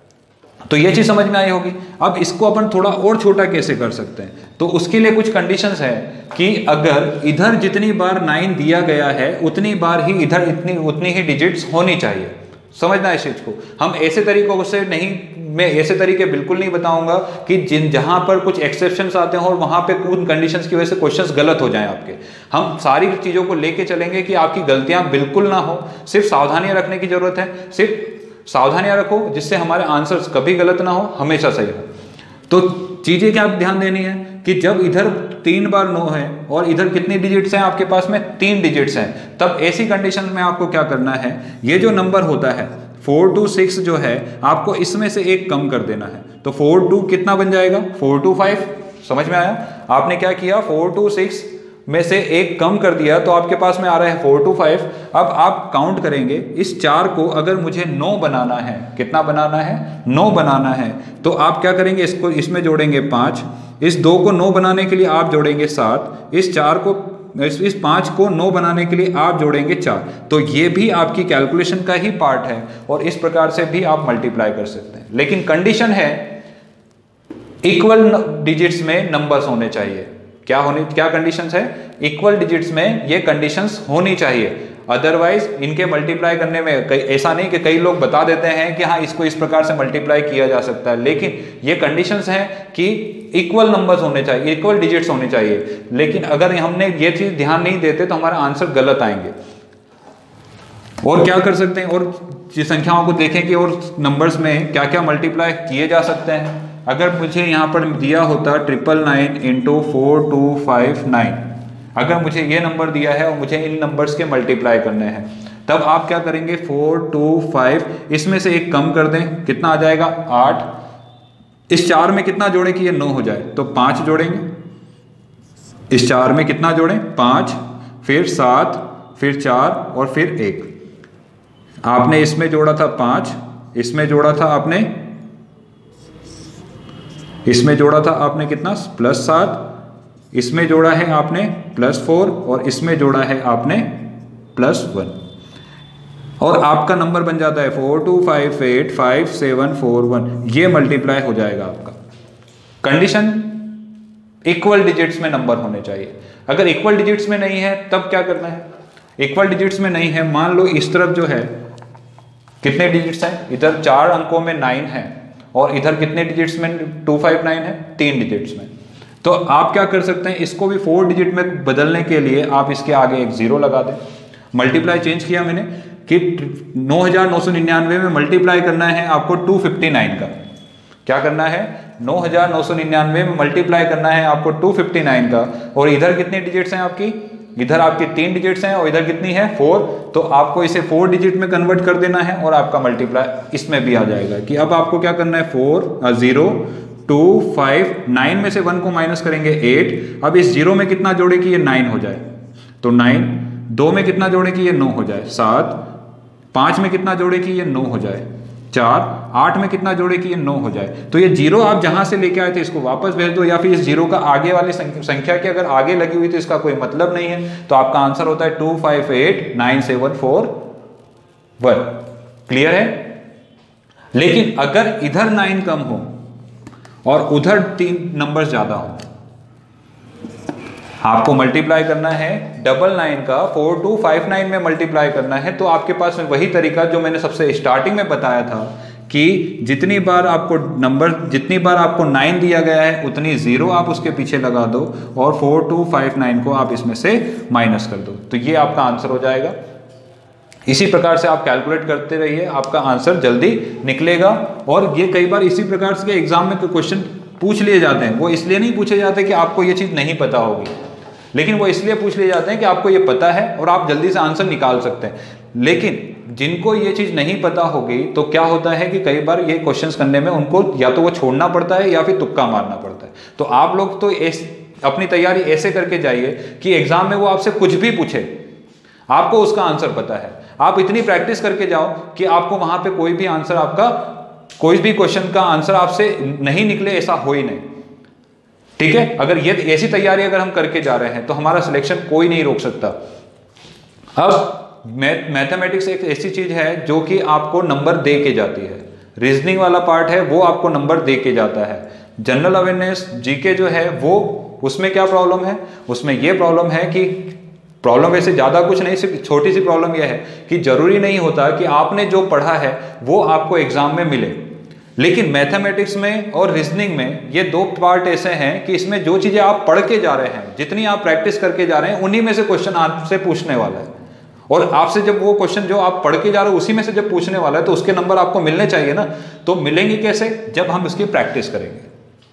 [SPEAKER 1] तो ये चीज समझ में आई होगी। अब इसको अपन थोड़ा और छोटा कैसे कर सकते हैं, तो उसके लिए कुछ कंडीशंस है कि अगर इधर जितनी बार नाइन दिया गया है उतनी बार ही इधर इतनी उतनी ही डिजिट्स होनी चाहिए। समझना इस चीज को। हम ऐसे तरीकों से नहीं, मैं ऐसे तरीके बिल्कुल नहीं बताऊंगा कि जिन जहां पर कुछ एक्सेप्शंस आते हैं और वहां पे उन कंडीशंस की वजह से क्वेश्चंस गलत हो जाएं आपके। हम सारी चीजों को लेके चलेंगे कि आपकी गलतियां बिल्कुल ना हो, सिर्फ सावधानियां रखने की जरूरत है। सिर्फ सावधानियां रखो जिससे हमारे आंसर्स कभी गलत ना हो, हमेशा सही हो। तो चीजें क्या ध्यान देनी है कि जब इधर तीन बार नो है और इधर कितनी डिजिट्स हैं आपके पास में, तीन डिजिट्स हैं, तब ऐसी कंडीशन में आपको क्या करना है, ये जो नंबर होता है फोर टू सिक्स जो है आपको इसमें से एक कम कर देना है। तो फोर टू कितना बन जाएगा, फोर टू फाइव। समझ में आया। आपने क्या किया, फोर टू सिक्स में से एक कम कर दिया तो आपके पास में आ रहा है फोर टू फाइव। अब आप काउंट करेंगे इस चार को, अगर मुझे नौ बनाना है, कितना बनाना है, नौ बनाना है, तो आप क्या करेंगे, इसको इसमें जोड़ेंगे पाँच, इस दो को नौ बनाने के लिए आप जोड़ेंगे सात, इस चार को इस, इस पाँच को नौ बनाने के लिए आप जोड़ेंगे चार। तो ये भी आपकी कैलकुलेशन का ही पार्ट है और इस प्रकार से भी आप मल्टीप्लाई कर सकते हैं। लेकिन कंडीशन है इक्वल डिजिट्स में नंबर्स होने चाहिए। क्या होनी क्या कंडीशंस है, इक्वल डिजिट्स में ये कंडीशंस होनी चाहिए। अदरवाइज इनके मल्टीप्लाई करने में ऐसा नहीं कि कई लोग बता देते हैं कि हाँ इसको इस प्रकार से मल्टीप्लाई किया जा सकता है, लेकिन ये कंडीशंस हैं कि इक्वल नंबर्स होने चाहिए, इक्वल डिजिट्स होने चाहिए। लेकिन अगर हमने ये चीज ध्यान नहीं देते तो हमारा आंसर गलत आएंगे। और क्या कर सकते हैं, और संख्याओं को देखें कि और नंबर्स में क्या क्या मल्टीप्लाई किए जा सकते हैं। अगर मुझे यहाँ पर दिया होता triple nine into four two five nine, अगर मुझे ये नंबर दिया है और मुझे इन नंबर्स के मल्टीप्लाई करने हैं, तब आप क्या करेंगे, फोर टू फाइव, इसमें से एक कम कर दें, कितना आ जाएगा, आठ। इस चार में कितना जोड़े कि ये नौ हो जाए, तो पाँच जोड़ेंगे। इस चार में कितना जोड़ें, पाँच, फिर सात, फिर चार और फिर एक। आपने इसमें जोड़ा था पाँच, इसमें जोड़ा था आपने इसमें जोड़ा था आपने कितना, प्लस सात, इसमें जोड़ा है आपने प्लस फोर और इसमें जोड़ा है आपने प्लस वन, और आपका नंबर बन जाता है four two five eight five seven four one. ये मल्टीप्लाई हो जाएगा आपका। कंडीशन इक्वल डिजिट्स में नंबर होने चाहिए। अगर इक्वल डिजिट्स में नहीं है तब क्या करना है, इक्वल डिजिट्स में नहीं है। मान लो इस तरफ जो है कितने डिजिट्स हैं, इधर चार अंकों में नाइन है और इधर कितने डिजिट्स में टू फाइव नाइन है, तीन डिजिट्स में। तो आप क्या कर सकते हैं, इसको भी फोर डिजिट में बदलने के लिए आप इसके आगे एक जीरो लगा दें। मल्टीप्लाई चेंज किया मैंने कि नौ हजार नौ सौ निन्यानवे में मल्टीप्लाई करना है आपको टू फिफ्टी नाइन का। क्या करना है, नौ हजार नौ सौ निन्यानवे में मल्टीप्लाई करना है आपको टू फिफ्टी नाइन का। और इधर कितने डिजिट्स हैं आपकी, इधर आपकी तीन डिजिट्स हैं और इधर कितनी है, फोर। तो आपको इसे फोर डिजिट में कन्वर्ट कर देना है और आपका मल्टीप्लाई इसमें भी आ जाएगा कि अब आपको क्या करना है, four zero two five nine में से वन को माइनस करेंगे एट। अब इस जीरो में कितना जोड़े कि ये नाइन हो जाए, तो नाइन। दो में कितना जोड़े कि ये नौ हो जाए, सात। पांच में कितना जोड़े कि ये नौ हो जाए, चार। आठ में कितना जोड़े कि ये नौ हो जाए। तो ये जीरो आप जहां से लेके आए थे इसको वापस भेज दो, या फिर इस जीरो का आगे वाली संख्या की अगर आगे लगी हुई तो इसका कोई मतलब नहीं है। तो आपका आंसर होता है two five eight nine seven four one. Clear है। लेकिन अगर इधर नाइन कम हो और उधर तीन नंबर ज्यादा हो, आपको मल्टीप्लाई करना है डबल नाइन का फोर टू फाइव नाइन में मल्टीप्लाई करना है। तो आपके पास में वही तरीका जो मैंने सबसे स्टार्टिंग में बताया था कि जितनी बार आपको नंबर जितनी बार आपको नाइन दिया गया है उतनी जीरो आप उसके पीछे लगा दो और फोर टू फाइव नाइन को आप इसमें से माइनस कर दो, तो ये आपका आंसर हो जाएगा। इसी प्रकार से आप कैलकुलेट करते रहिए, आपका आंसर जल्दी निकलेगा। और ये कई बार इसी प्रकार से एग्जाम में क्वेश्चन पूछ लिए जाते हैं। वो इसलिए नहीं पूछे जाते कि आपको ये चीज नहीं पता होगी, लेकिन वो इसलिए पूछ लिए जाते हैं कि आपको ये पता है और आप जल्दी से आंसर निकाल सकते हैं। लेकिन जिनको ये चीज नहीं पता होगी तो क्या होता है कि कई बार ये क्वेश्चंस करने में उनको या तो वो छोड़ना पड़ता है या फिर तुक्का मारना पड़ता है। तो आप लोग तो इस अपनी तैयारी ऐसे करके जाइए कि एग्जाम में वो आपसे कुछ भी पूछे आपको उसका आंसर पता है। आप इतनी प्रैक्टिस करके जाओ कि आपको वहां पे कोई भी आंसर आपका कोई भी क्वेश्चन का आंसर आपसे नहीं निकले, ऐसा हो ही नहीं। ठीक है, अगर ये ऐसी तैयारी अगर हम करके जा रहे हैं तो हमारा सिलेक्शन कोई नहीं रोक सकता। अब मैथमेटिक्स एक ऐसी चीज है जो कि आपको नंबर दे के जाती है। रीजनिंग वाला पार्ट है वो आपको नंबर दे के जाता है। जनरल अवेयरनेस जीके जो है वो, उसमें क्या प्रॉब्लम है, उसमें ये प्रॉब्लम है कि प्रॉब्लम वैसे ज्यादा कुछ नहीं, सिर्फ छोटी सी प्रॉब्लम यह है कि जरूरी नहीं होता कि आपने जो पढ़ा है वो आपको एग्जाम में मिले। लेकिन मैथमेटिक्स में और रीजनिंग में ये दो पार्ट ऐसे हैं कि इसमें जो चीजें आप पढ़ के जा रहे हैं, जितनी आप प्रैक्टिस करके जा रहे हैं, उन्हीं में से क्वेश्चन आपसे पूछने वाला है। और आपसे जब वो क्वेश्चन जो आप पढ़ के जा रहे हो उसी में से जब पूछने वाला है तो उसके नंबर आपको मिलने चाहिए ना। तो मिलेंगे कैसे, जब हम उसकी प्रैक्टिस करेंगे।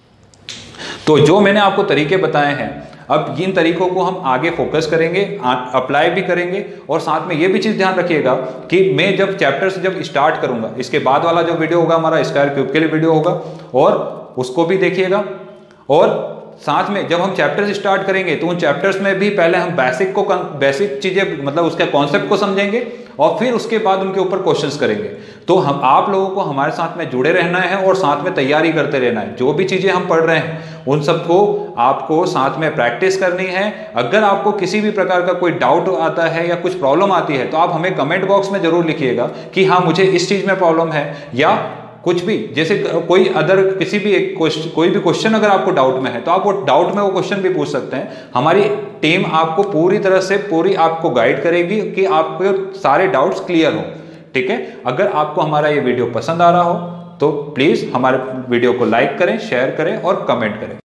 [SPEAKER 1] तो जो मैंने आपको तरीके बताए हैं, अब इन तरीकों को हम आगे फोकस करेंगे, अप्लाई भी करेंगे। और साथ में ये भी चीज ध्यान रखिएगा कि मैं जब चैप्टर से जब स्टार्ट करूंगा, इसके बाद वाला जो वीडियो होगा हमारा स्क्वायर क्यूब के लिए वीडियो होगा, और उसको भी देखिएगा। और साथ में जब हम चैप्टर्स स्टार्ट करेंगे तो उन चैप्टर्स में भी पहले हम बेसिक को बेसिक चीजें मतलब उसके कॉन्सेप्ट को समझेंगे और फिर उसके बाद उनके ऊपर क्वेश्चंस करेंगे। तो हम आप लोगों को हमारे साथ में जुड़े रहना है और साथ में तैयारी करते रहना है। जो भी चीजें हम पढ़ रहे हैं उन सबको आपको साथ में प्रैक्टिस करनी है। अगर आपको किसी भी प्रकार का कोई डाउट आता है या कुछ प्रॉब्लम आती है तो आप हमें कमेंट बॉक्स में जरूर लिखिएगा कि हाँ मुझे इस चीज में प्रॉब्लम है, या कुछ भी जैसे कोई अदर किसी भी एक कोई भी क्वेश्चन अगर आपको डाउट में है तो आप वो डाउट में वो क्वेश्चन भी पूछ सकते हैं। हमारी टीम आपको पूरी तरह से पूरी आपको गाइड करेगी कि आपके सारे डाउट्स क्लियर हो। ठीक है, अगर आपको हमारा ये वीडियो पसंद आ रहा हो तो प्लीज हमारे वीडियो को लाइक करें, शेयर करें और कमेंट करें।